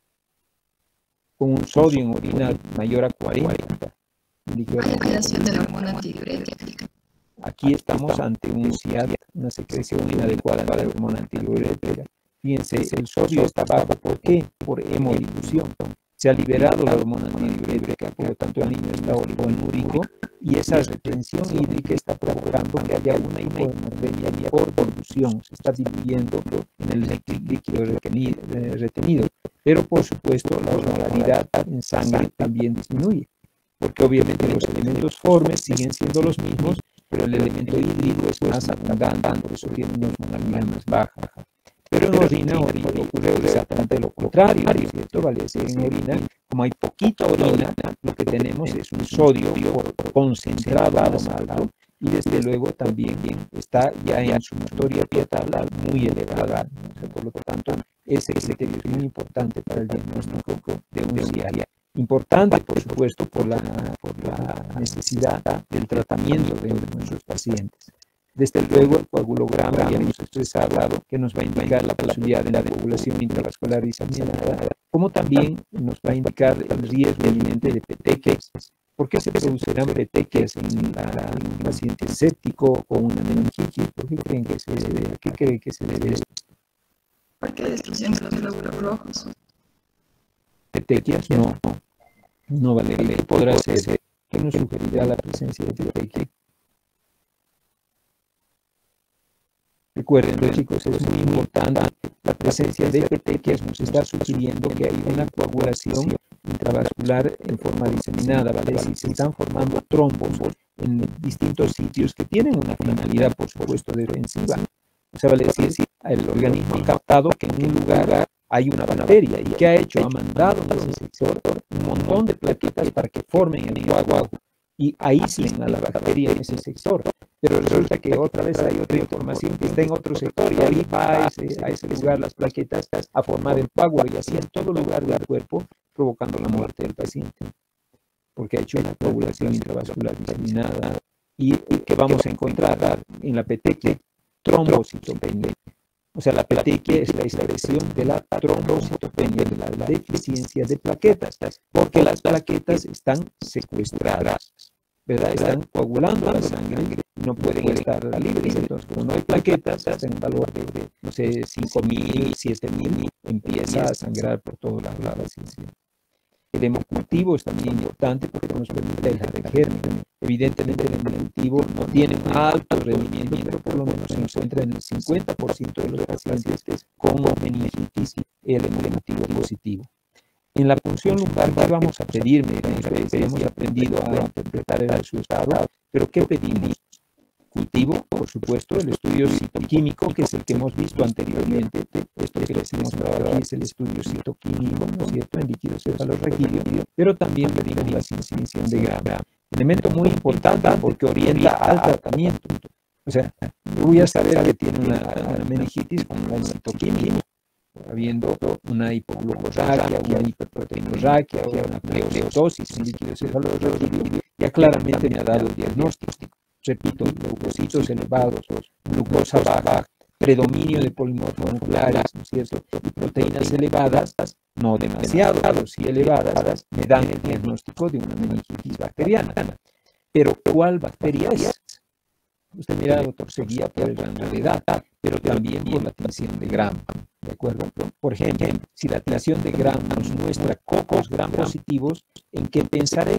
con un sodio en orina mayor a cuarenta. Activación de la hormona antidiurética. Aquí estamos ante un C I A D, una secreción inadecuada de la hormona antidiurética. Fíjense, el sodio está bajo. ¿Por qué? Por hemodifusión. Se ha liberado la hormona antidiurética, por lo tanto el niño está oligoenúrico y esa retención hídrica está provocando que haya una hipohemorragia por dilución. Se está diluyendo en el líquido retenido. Pero por supuesto la osmolaridad en sangre también disminuye, porque obviamente los elementos formes siguen siendo los mismos, pero el elemento hídrico es más abundante, por eso tiene una osmolaridad más baja. Pero en orina ocurre exactamente lo contrario, ¿cierto? Vale decir, en orina, como hay poquita orina, lo que tenemos es un sodio concentrado más alto y desde luego también está ya en su historia pietal muy elevada. O sea, por lo tanto, ese criterio es muy importante para el diagnóstico de un C I A D. Importante, por supuesto, por la, por la necesidad del tratamiento de nuestros pacientes. Desde luego, el coagulograma ya hemos expresado que nos va a indicar la posibilidad de la población intravascular diseminada, como también nos va a indicar el riesgo inminente de petequias. ¿Por qué se producirán petequias en, la, en un paciente séptico o una meningitis? ¿Por qué creen que se debe? ¿A qué creen que se debe esto? Porque hay destrucción de los glóbulos rojos. Petequias no, no vale. ¿Qué podrá ser? ¿Qué nos sugerirá la presencia de petequia? Recuerden, los chicos, es muy importante la presencia de petequias, nos está sugiriendo que hay una coagulación intravascular en forma diseminada, ¿vale? Si se están formando trombos en distintos sitios que tienen una finalidad, por supuesto, defensiva. O sea, vale decir, el organismo ha captado que en un lugar hay una bacteria y ¿qué ha hecho? Ha mandado a ese sector un montón de plaquetas para que formen el coágulo y aíslen a la bacteria en ese sector. Pero resulta que otra vez hay otra información que está en otro sector y ahí va a ese, a ese lugar las plaquetas a formar el coágulo y así en todo lugar del cuerpo, provocando la muerte del paciente, porque ha hecho una coagulación intravascular diseminada y, y que vamos a encontrar en la petequia trombocitopenia. O sea, la petequia es la expresión de la trombocitopenia, de la, la deficiencia de plaquetas, porque las plaquetas están secuestradas, ¿verdad? Están coagulando la sangre y no pueden estar libres. Entonces, como no hay plaquetas, hacen un valor de, de no sé, cinco mil, siete mil, empieza a sangrar por todos lados la deficiencia. El hemocultivo es también importante porque nos permite aislar el germen. Evidentemente el hemocultivo no tiene un alto rendimiento, pero por lo menos se encuentra en el cincuenta por ciento de los pacientes con meningitis el hemocultivo positivo. En la punción lumbar, ¿qué vamos a pedir? Hemos aprendido a interpretar el resultado, pero ¿qué pedimos? Cultivo, por supuesto, el estudio citoquímico, que es el que hemos visto anteriormente. Esto que les he mostrado aquí es el estudio citoquímico, ¿no es cierto?, en líquido cefalorraquídeo, pero también pedimos la inhibición de Gram. Elemento muy importante porque orienta al tratamiento. O sea, yo voy a saber que tiene una, una meningitis con un citoquímico, habiendo una hipoglucosarquia, una hiperproteinorraquia o una pleocitosis en líquido cefalorraquídeo, ya claramente me ha dado el diagnóstico. Repito, leucocitos elevados, glucosa baja, predominio de polimorfonucleares, ¿no es cierto? Y proteínas elevadas, no demasiado, pero sí elevadas, me dan el diagnóstico de una meningitis bacteriana. Pero, ¿cuál bacteria es? Usted mira, doctor, se guía por el rango de edad, pero también por la tinción de Gram, ¿de acuerdo? Por ejemplo, si la tinción de Gram nos muestra cocos Gram positivos, ¿en qué pensaré?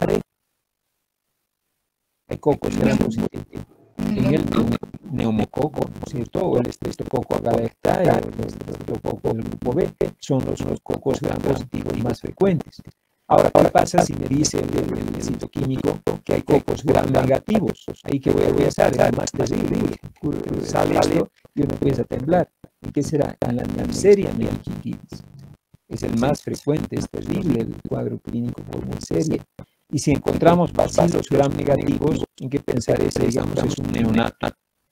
Hay cocos Gram positivos en el neumococo, ¿no es cierto? O el estreptococo agalactae o el estreptococo del grupo B, son los, los cocos Gram positivos más frecuentes. Ahora, ¿qué pasa si me dice el, el, el citoquímico que hay cocos Gram negativos? Ahí que voy a pensar, es más terrible. Sale esto y uno empieza a temblar. ¿Y qué será? En la Neisseria meningitis. Es el más frecuente, es terrible el cuadro clínico por Neisseria. Y si encontramos bacilos Gram negativos, ¿en qué pensar es, digamos, es un neonato?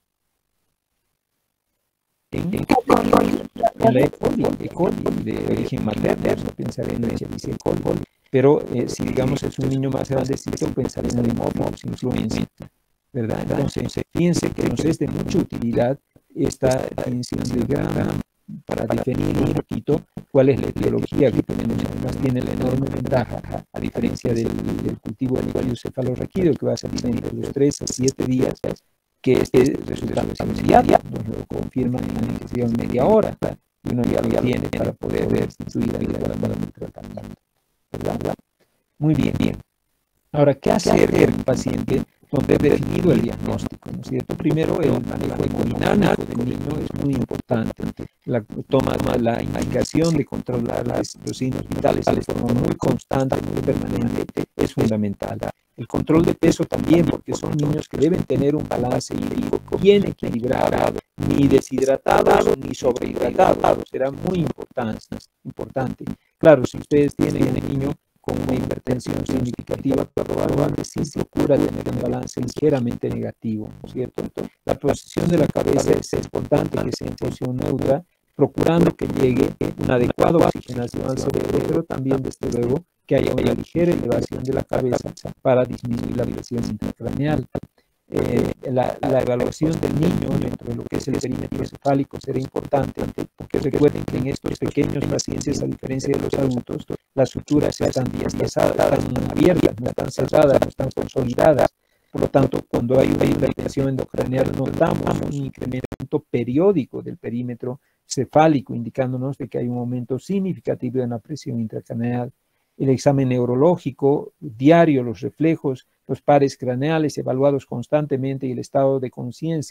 En, en, en la E. coli, E. coli de origen materno, no pensaré en la E. coli. Pero eh, si, digamos, es un niño más grandecito, pensaré en el Haemophilus influenzae, ¿verdad? Entonces, fíjense que nos es de mucha utilidad esta tinción de Gram para definir un poquito cuál es la etiología que tenemos. Además tiene la enorme ventaja, a diferencia del, del cultivo de líquido cefalorraquídeo, que va a salir entre los tres a siete días, que este resultado es inmediato, nos lo confirman en una sesión media hora, y uno ya lo tiene para poder restituir adecuadamente el tratamiento, ¿verdad? Muy bien, bien. Ahora, ¿qué hacer en un paciente donde he definido el diagnóstico, ¿no es cierto? Primero, el manejo hemodinámico del niño es muy importante. La toma, la indicación de controlar los signos vitales de forma muy constante, muy permanente, es fundamental. El control de peso también, porque son niños que deben tener un balance hídrico bien equilibrado, ni deshidratados ni sobrehidratados. Será muy importante. importante. Claro, si ustedes tienen un niño con una hipertensión significativa, probablemente sí se procura tener un balance ligeramente negativo, ¿no es cierto? Entonces, la posición de la cabeza es importante que sea en posición neutra, procurando que llegue una adecuada oxigenación al cerebro, pero también, desde luego, que haya una ligera elevación de la cabeza para disminuir la presión intracraneal. Eh, la, la evaluación del niño dentro de lo que es el perímetro cefálico será importante, porque recuerden que en estos pequeños pacientes, a diferencia de los adultos, las suturas están diastasadas, están abiertas, no están cerradas, no están consolidadas. Por lo tanto, cuando hay una irritación endocraneal, notamos un incremento periódico del perímetro cefálico, indicándonos de que hay un aumento significativo en la presión intracraneal. El examen neurológico diario, los reflejos, los pares craneales evaluados constantemente y el estado de conciencia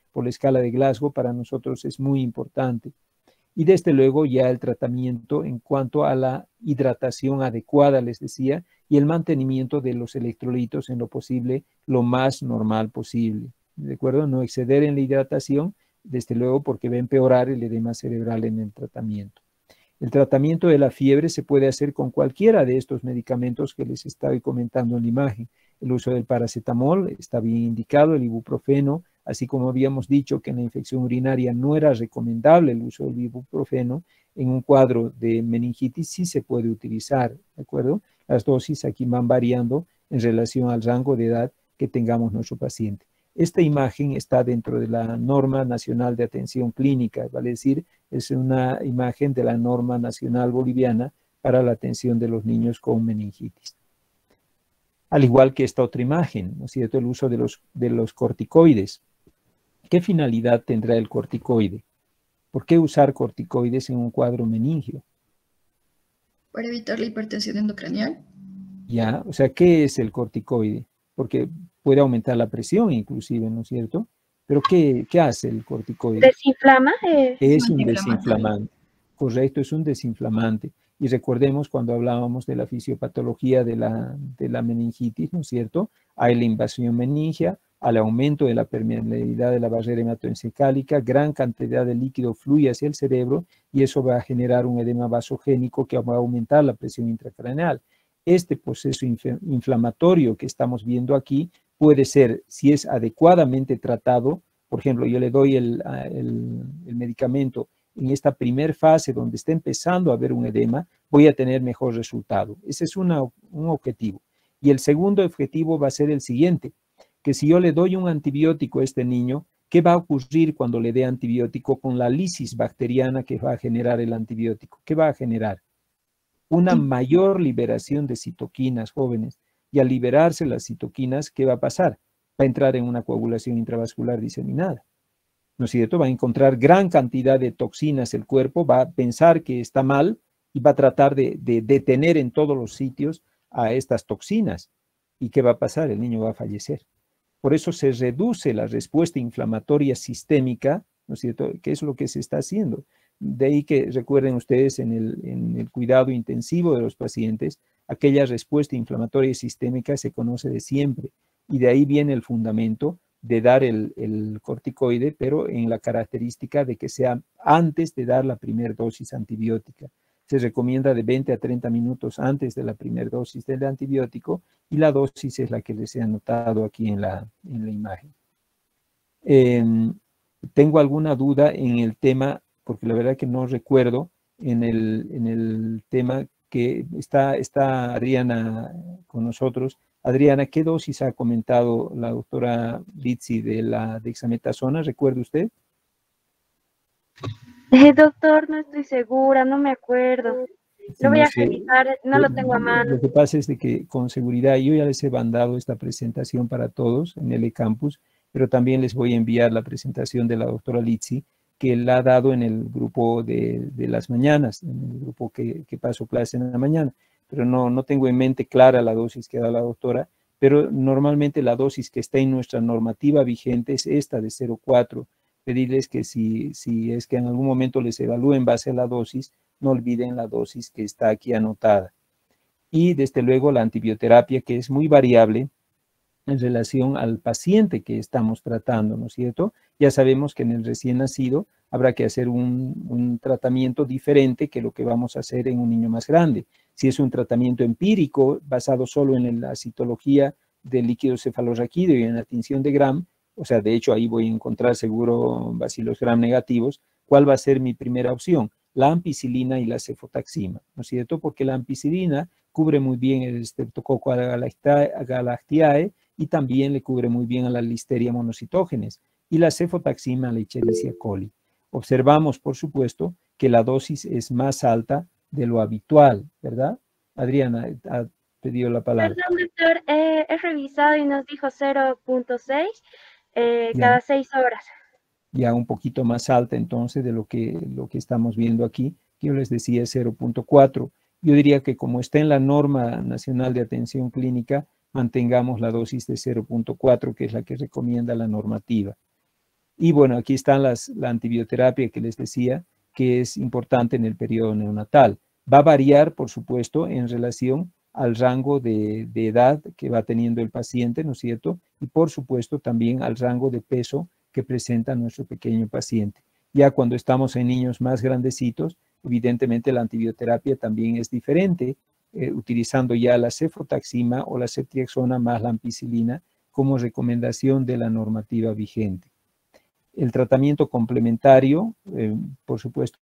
por la escala de Glasgow para nosotros es muy importante. Y desde luego ya el tratamiento en cuanto a la hidratación adecuada, les decía, y el mantenimiento de los electrolitos en lo posible, lo más normal posible. ¿De acuerdo? No exceder en la hidratación, desde luego porque va a empeorar el edema cerebral en el tratamiento. El tratamiento de la fiebre se puede hacer con cualquiera de estos medicamentos que les estoy comentando en la imagen. El uso del paracetamol está bien indicado, el ibuprofeno, así como habíamos dicho que en la infección urinaria no era recomendable el uso del ibuprofeno, en un cuadro de meningitis sí se puede utilizar, ¿de acuerdo? Las dosis aquí van variando en relación al rango de edad que tengamos nuestro paciente. Esta imagen está dentro de la norma nacional de atención clínica, vale decir, es una imagen de la norma nacional boliviana para la atención de los niños con meningitis. Al igual que esta otra imagen, ¿no es cierto?, el uso de los, de los corticoides. ¿Qué finalidad tendrá el corticoide? ¿Por qué usar corticoides en un cuadro meningio? Para evitar la hipertensión endocranial. Ya, o sea, ¿qué es el corticoide? Porque puede aumentar la presión inclusive, ¿no es cierto? Pero ¿qué, qué hace el corticoide? ¿Desinflama? Eh, es un desinflamante. Correcto, es un desinflamante. Y recordemos cuando hablábamos de la fisiopatología de la, de la meningitis, ¿no es cierto? Hay la invasión meningia, al aumento de la permeabilidad de la barrera hematoencefálica, gran cantidad de líquido fluye hacia el cerebro y eso va a generar un edema vasogénico que va a aumentar la presión intracraneal. Este proceso inflamatorio que estamos viendo aquí puede ser, si es adecuadamente tratado, por ejemplo, yo le doy el, el, el medicamento en esta primera fase donde está empezando a haber un edema, voy a tener mejor resultado. Ese es una, un objetivo. Y el segundo objetivo va a ser el siguiente, que si yo le doy un antibiótico a este niño, ¿qué va a ocurrir cuando le dé antibiótico con la lisis bacteriana que va a generar el antibiótico? ¿Qué va a generar? Una mayor liberación de citoquinas, jóvenes. Y al liberarse las citoquinas, ¿qué va a pasar? Va a entrar en una coagulación intravascular diseminada. ¿No es cierto? Va a encontrar gran cantidad de toxinas el cuerpo, va a pensar que está mal y va a tratar de, de detener en todos los sitios a estas toxinas. ¿Y qué va a pasar? El niño va a fallecer. Por eso se reduce la respuesta inflamatoria sistémica, ¿no es cierto? ¿Qué es lo que se está haciendo? De ahí que recuerden ustedes en el, en el cuidado intensivo de los pacientes, aquella respuesta inflamatoria sistémica se conoce de siempre. Y de ahí viene el fundamento de dar el, el corticoide, pero en la característica de que sea antes de dar la primera dosis antibiótica. Se recomienda de veinte a treinta minutos antes de la primera dosis del antibiótico y la dosis es la que les he anotado aquí en la, en la imagen. Eh, tengo alguna duda en el tema, porque la verdad que no recuerdo, en el, en el tema que está, está Adriana con nosotros. Adriana, ¿qué dosis ha comentado la doctora Litsi de la dexametasona? ¿Recuerda usted? Eh, doctor, no estoy segura, no me acuerdo. Lo voy No a sé. revisar, no lo tengo a mano. Lo que pasa es de que con seguridad yo ya les he mandado esta presentación para todos en el eCampus, pero también les voy a enviar la presentación de la doctora Litsi, que la ha dado en el grupo de, de las mañanas, en el grupo que, que paso clase en la mañana. Pero no, no tengo en mente clara la dosis que da la doctora, pero normalmente la dosis que está en nuestra normativa vigente es esta de cero punto cuatro. Pedirles que si, si es que en algún momento les evalúen en base a la dosis, no olviden la dosis que está aquí anotada. Y desde luego la antibioterapia, que es muy variable en relación al paciente que estamos tratando, ¿no es cierto? Ya sabemos que en el recién nacido habrá que hacer un, un tratamiento diferente que lo que vamos a hacer en un niño más grande. Si es un tratamiento empírico basado solo en la citología del líquido cefalorraquídeo y en la tinción de Gram, o sea, de hecho ahí voy a encontrar seguro bacilos Gram negativos, ¿cuál va a ser mi primera opción? La ampicilina y la cefotaxima, ¿no es cierto? Porque la ampicilina cubre muy bien el Streptococcus galactiae y también le cubre muy bien a la Listeria monocitógenes y la cefotaxima a la Escherichia coli. Observamos, por supuesto, que la dosis es más alta de lo habitual, ¿verdad? Adriana ha pedido la palabra. Perdón, doctor, eh, he revisado y nos dijo cero punto seis eh, cada seis horas. Ya un poquito más alta entonces de lo que, lo que estamos viendo aquí, que yo les decía cero punto cuatro. Yo diría que como está en la norma nacional de atención clínica, mantengamos la dosis de cero punto cuatro, que es la que recomienda la normativa. Y bueno, aquí está las, la antibioterapia que les decía, que es importante en el periodo neonatal. Va a variar, por supuesto, en relación al rango de, de edad que va teniendo el paciente, ¿no es cierto? Y por supuesto también al rango de peso que presenta nuestro pequeño paciente. Ya cuando estamos en niños más grandecitos, evidentemente la antibioterapia también es diferente, eh, utilizando ya la cefotaxima o la ceftriaxona más la ampicilina como recomendación de la normativa vigente. El tratamiento complementario, eh, por supuesto,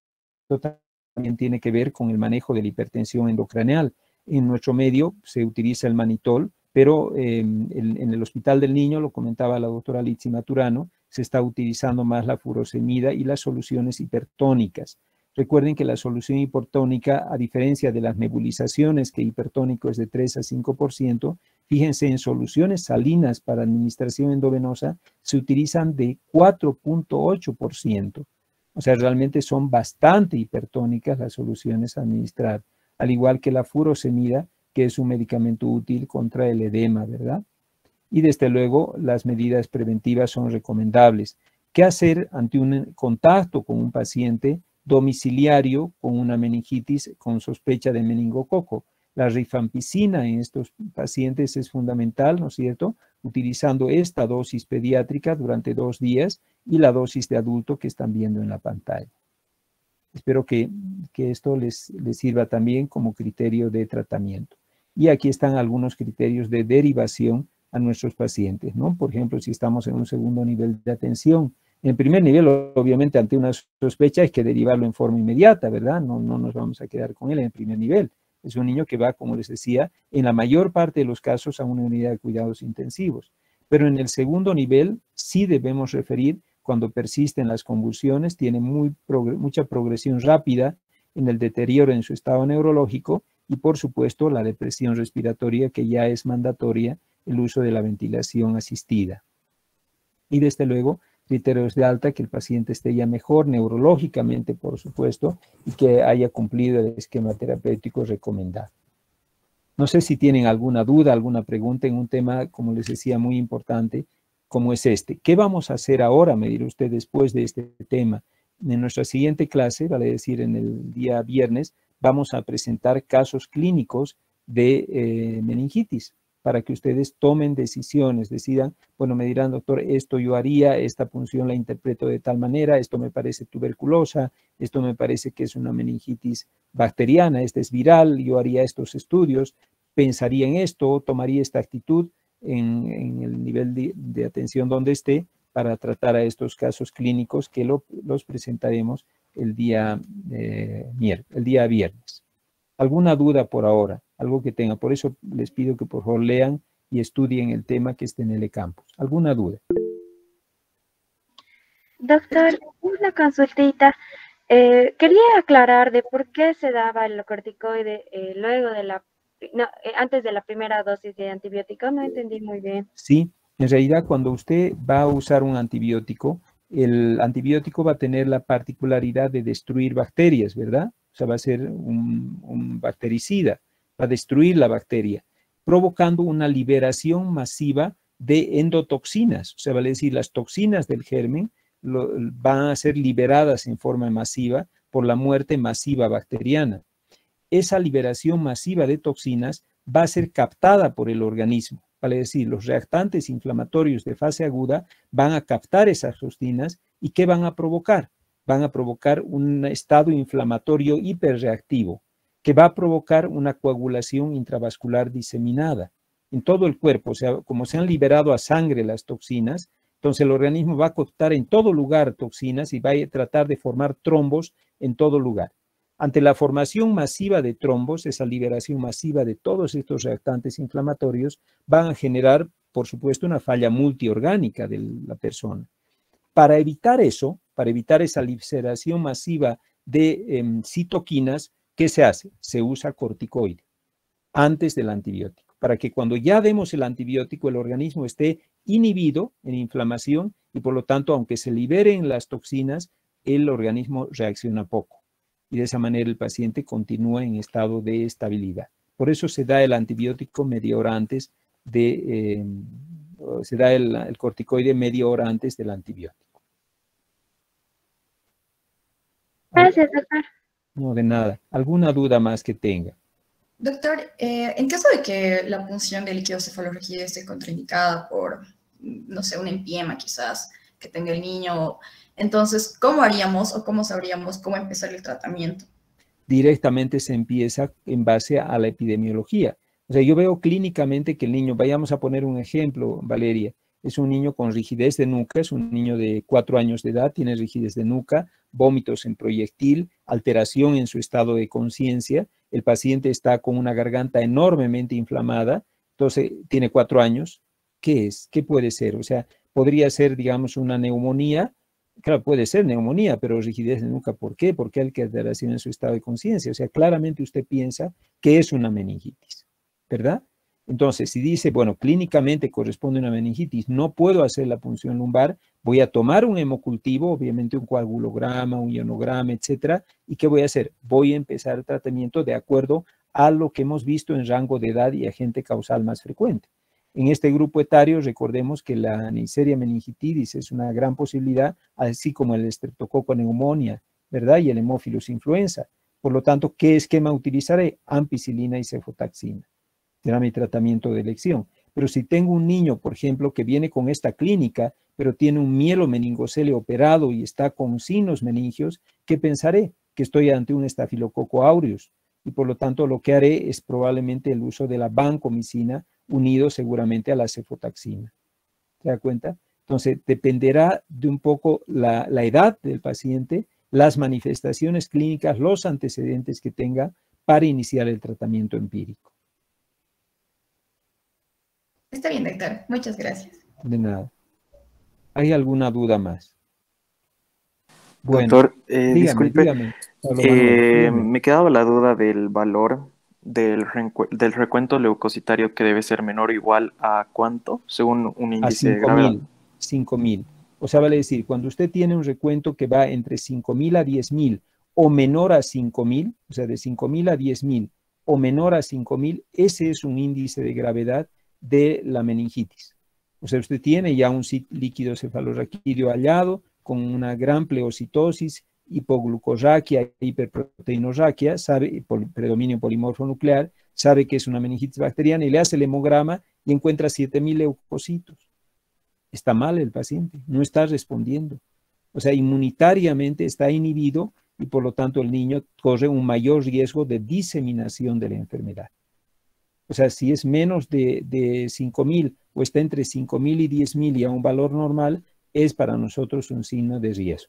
también tiene que ver con el manejo de la hipertensión endocraneal. En nuestro medio se utiliza el manitol, pero eh, el, en el Hospital del Niño, lo comentaba la doctora Litsi Maturano, se está utilizando más la furosemida y las soluciones hipertónicas. Recuerden que la solución hipertónica, a diferencia de las nebulizaciones, que hipertónico es de tres a cinco por ciento, fíjense, en soluciones salinas para administración endovenosa se utilizan de cuatro punto ocho por ciento. O sea, realmente son bastante hipertónicas las soluciones a administrar, al igual que la furosemida, que es un medicamento útil contra el edema, ¿verdad? Y desde luego las medidas preventivas son recomendables. ¿Qué hacer ante un contacto con un paciente domiciliario con una meningitis con sospecha de meningococo? La rifampicina en estos pacientes es fundamental, ¿no es cierto? Utilizando esta dosis pediátrica durante dos días y la dosis de adulto que están viendo en la pantalla. Espero que, que esto les, les sirva también como criterio de tratamiento. Y aquí están algunos criterios de derivación a nuestros pacientes, ¿no? Por ejemplo, si estamos en un segundo nivel de atención. En primer nivel, obviamente, ante una sospecha hay que derivarlo en forma inmediata, ¿verdad? No, no nos vamos a quedar con él en el primer nivel. Es un niño que va, como les decía, en la mayor parte de los casos a una unidad de cuidados intensivos. Pero en el segundo nivel sí debemos referir cuando persisten las convulsiones, tiene muy progr- mucha progresión rápida en el deterioro en su estado neurológico y, por supuesto, la depresión respiratoria, que ya es mandatoria el uso de la ventilación asistida. Y desde luego, criterios de alta, que el paciente esté ya mejor neurológicamente, por supuesto, y que haya cumplido el esquema terapéutico recomendado. No sé si tienen alguna duda, alguna pregunta en un tema, como les decía, muy importante, como es este. ¿Qué vamos a hacer ahora, me dirá usted, después de este tema? En nuestra siguiente clase, vale decir, en el día viernes, vamos a presentar casos clínicos de eh, meningitis, para que ustedes tomen decisiones, decidan, bueno, me dirán, doctor, esto yo haría, esta punción la interpreto de tal manera, esto me parece tuberculosa, esto me parece que es una meningitis bacteriana, esta es viral, yo haría estos estudios, pensaría en esto, tomaría esta actitud en, en el nivel de, de atención donde esté para tratar a estos casos clínicos que lo, los presentaremos el día, eh, el día viernes. ¿Alguna duda por ahora? Algo que tenga. Por eso les pido que por favor lean y estudien el tema que esté en el campus. ¿Alguna duda? Doctor, una consultita. Eh, quería aclarar de por qué se daba el corticoide eh, luego de la, no, eh, antes de la primera dosis de antibiótico. No entendí muy bien. Sí, en realidad cuando usted va a usar un antibiótico, el antibiótico va a tener la particularidad de destruir bacterias, ¿verdad? O sea, va a ser un, un bactericida, va a destruir la bacteria, provocando una liberación masiva de endotoxinas. O sea, vale decir, las toxinas del germen lo, van a ser liberadas en forma masiva por la muerte masiva bacteriana. Esa liberación masiva de toxinas va a ser captada por el organismo. Vale decir, los reactantes inflamatorios de fase aguda van a captar esas toxinas y ¿qué van a provocar? Van a provocar un estado inflamatorio hiperreactivo que va a provocar una coagulación intravascular diseminada en todo el cuerpo. O sea, como se han liberado a sangre las toxinas, entonces el organismo va a captar en todo lugar toxinas y va a tratar de formar trombos en todo lugar. Ante la formación masiva de trombos, esa liberación masiva de todos estos reactantes inflamatorios van a generar, por supuesto, una falla multiorgánica de la persona. Para evitar eso, para evitar esa liberación masiva de eh, citoquinas, ¿qué se hace? Se usa corticoide antes del antibiótico, para que cuando ya demos el antibiótico, el organismo esté inhibido en inflamación y por lo tanto, aunque se liberen las toxinas, el organismo reacciona poco. Y de esa manera el paciente continúa en estado de estabilidad. Por eso se da el antibiótico media hora antes de, eh, se da el, el corticoide media hora antes del antibiótico. Gracias, doctor. No, de nada. ¿Alguna duda más que tenga? Doctor, eh, en caso de que la punción de líquido cefalorraquídeo esté contraindicada por, no sé, un empiema quizás que tenga el niño, entonces, ¿cómo haríamos o cómo sabríamos cómo empezar el tratamiento? Directamente se empieza en base a la epidemiología. O sea, yo veo clínicamente que el niño, vayamos a poner un ejemplo, Valeria, es un niño con rigidez de nuca, es un niño de cuatro años de edad, tiene rigidez de nuca, vómitos en proyectil, alteración en su estado de conciencia, el paciente está con una garganta enormemente inflamada, entonces tiene cuatro años, ¿qué es? ¿Qué puede ser? O sea, podría ser, digamos, una neumonía, claro, puede ser neumonía, pero rigidez de nuca, ¿por qué? Porque hay alteración en su estado de conciencia, o sea, claramente usted piensa que es una meningitis, ¿verdad? Entonces, si dice, bueno, clínicamente corresponde a una meningitis, no puedo hacer la punción lumbar, voy a tomar un hemocultivo, obviamente un coagulograma, un ionograma, etcétera, ¿y qué voy a hacer? Voy a empezar el tratamiento de acuerdo a lo que hemos visto en rango de edad y agente causal más frecuente. En este grupo etario, recordemos que la Neisseria meningitidis es una gran posibilidad, así como el Streptococcus pneumonia, ¿verdad? Y el Haemophilus influenza. Por lo tanto, ¿qué esquema utilizaré? Ampicilina y cefotaxima. Será mi tratamiento de elección. Pero si tengo un niño, por ejemplo, que viene con esta clínica, pero tiene un mielomeningocele operado y está con signos meningios, ¿qué pensaré? Que estoy ante un estafilococo aureus. Y por lo tanto, lo que haré es probablemente el uso de la vancomicina unido seguramente a la cefotaxima. ¿Se da cuenta? Entonces, dependerá de un poco la, la edad del paciente, las manifestaciones clínicas, los antecedentes que tenga para iniciar el tratamiento empírico. Está bien, doctor. Muchas gracias. De nada. ¿Hay alguna duda más? Bueno, Doctor, eh, dígame, disculpe, dígame, Pablo eh, Manuel, dígame. me quedaba la duda del valor del, rencu- del recuento leucocitario que debe ser menor o igual a cuánto, según un A índice de cinco gravedad. mil, cinco mil. O sea, vale decir, cuando usted tiene un recuento que va entre cinco mil a diez mil o menor a cinco mil, o sea, de cinco mil a diez mil o menor a cinco mil, ese es un índice de gravedad de la meningitis. O sea, usted tiene ya un líquido cefalorraquídeo hallado con una gran pleocitosis, hipoglucorraquia, hiperproteinorraquia, sabe, pol, predominio polimorfo nuclear, sabe que es una meningitis bacteriana y le hace el hemograma y encuentra siete mil leucocitos. Está mal el paciente, no está respondiendo. O sea, inmunitariamente está inhibido y por lo tanto el niño corre un mayor riesgo de diseminación de la enfermedad. O sea, si es menos de, de cinco mil o está entre cinco mil y diez mil y a un valor normal, es para nosotros un signo de riesgo.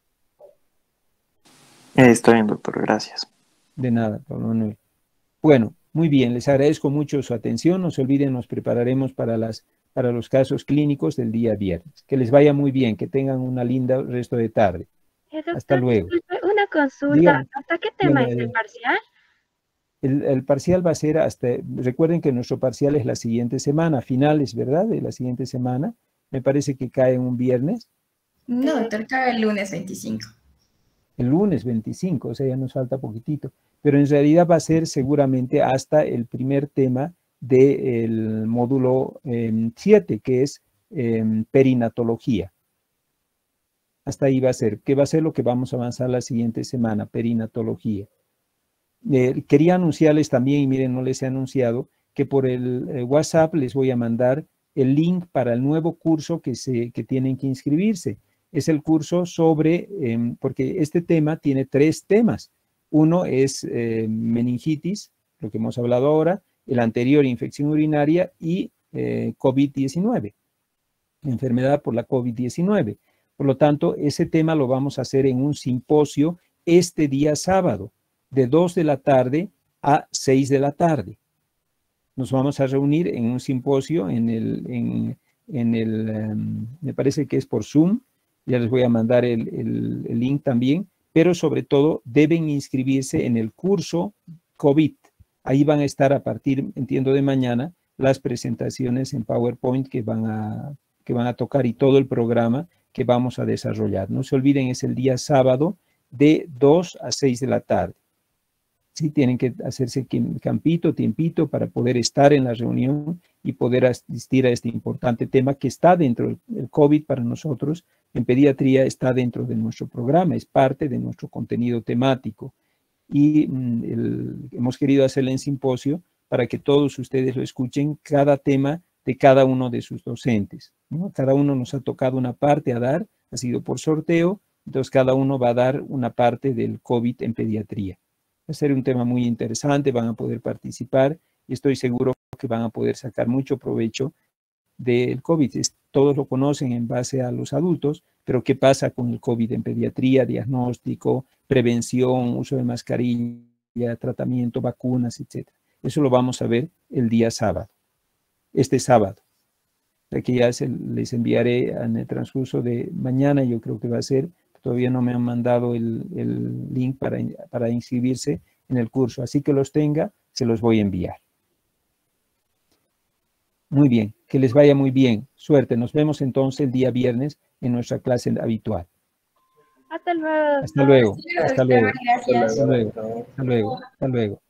Eh, está bien, doctor, gracias. De nada, Pablo Manuel. Bueno, muy bien, les agradezco mucho su atención. No se olviden, nos prepararemos para, las, para los casos clínicos del día viernes. Que les vaya muy bien, que tengan una linda resto de tarde. Eh, doctor, hasta luego. Una consulta, Dígame, ¿hasta qué tema dígame, es el parcial? El, el parcial va a ser hasta, recuerden que nuestro parcial es la siguiente semana, finales, ¿verdad? De la siguiente semana. Me parece que cae un viernes. No, doctor, cae el lunes veinticinco. El lunes veinticinco, o sea, ya nos falta poquitito. Pero en realidad va a ser seguramente hasta el primer tema del módulo siete, eh, que es eh, perinatología. Hasta ahí va a ser, que va a ser lo que vamos a avanzar la siguiente semana, perinatología. Eh, quería anunciarles también, y miren, no les he anunciado, que por el eh, WhatsApp les voy a mandar el link para el nuevo curso que, se, que tienen que inscribirse. Es el curso sobre, eh, porque este tema tiene tres temas. Uno es eh, meningitis, lo que hemos hablado ahora, el anterior infección urinaria y eh, COVID diecinueve, enfermedad por la COVID diecinueve. Por lo tanto, ese tema lo vamos a hacer en un simposio este día sábado, de dos de la tarde a seis de la tarde. Nos vamos a reunir en un simposio, en el, en, en el um, me parece que es por Zoom, ya les voy a mandar el, el, el link también, pero sobre todo deben inscribirse en el curso COVID. Ahí van a estar a partir, entiendo, de mañana, las presentaciones en PowerPoint que van a, que van a tocar y todo el programa que vamos a desarrollar. No se olviden, es el día sábado de dos a seis de la tarde. Sí, tienen que hacerse campito, tiempito para poder estar en la reunión y poder asistir a este importante tema que está dentro del el COVID para nosotros. En pediatría está dentro de nuestro programa, es parte de nuestro contenido temático. Y mm, el, hemos querido hacerle en simposio para que todos ustedes lo escuchen, cada tema de cada uno de sus docentes, ¿no? Cada uno nos ha tocado una parte a dar, ha sido por sorteo, entonces cada uno va a dar una parte del COVID en pediatría. Va a ser un tema muy interesante, van a poder participar y estoy seguro que van a poder sacar mucho provecho del COVID. Es, todos lo conocen en base a los adultos, pero ¿qué pasa con el COVID en pediatría? Diagnóstico, prevención, uso de mascarilla, tratamiento, vacunas, etcétera. Eso lo vamos a ver el día sábado, este sábado. Que ya se, les enviaré en el transcurso de mañana, yo creo que va a ser. Todavía no me han mandado el, el link para, para inscribirse en el curso. Así que los tenga, se los voy a enviar. Muy bien, que les vaya muy bien. Suerte. Nos vemos entonces el día viernes en nuestra clase habitual. Hasta luego. Hasta luego. Hasta luego. Gracias. Hasta luego. Hasta luego. Hasta luego.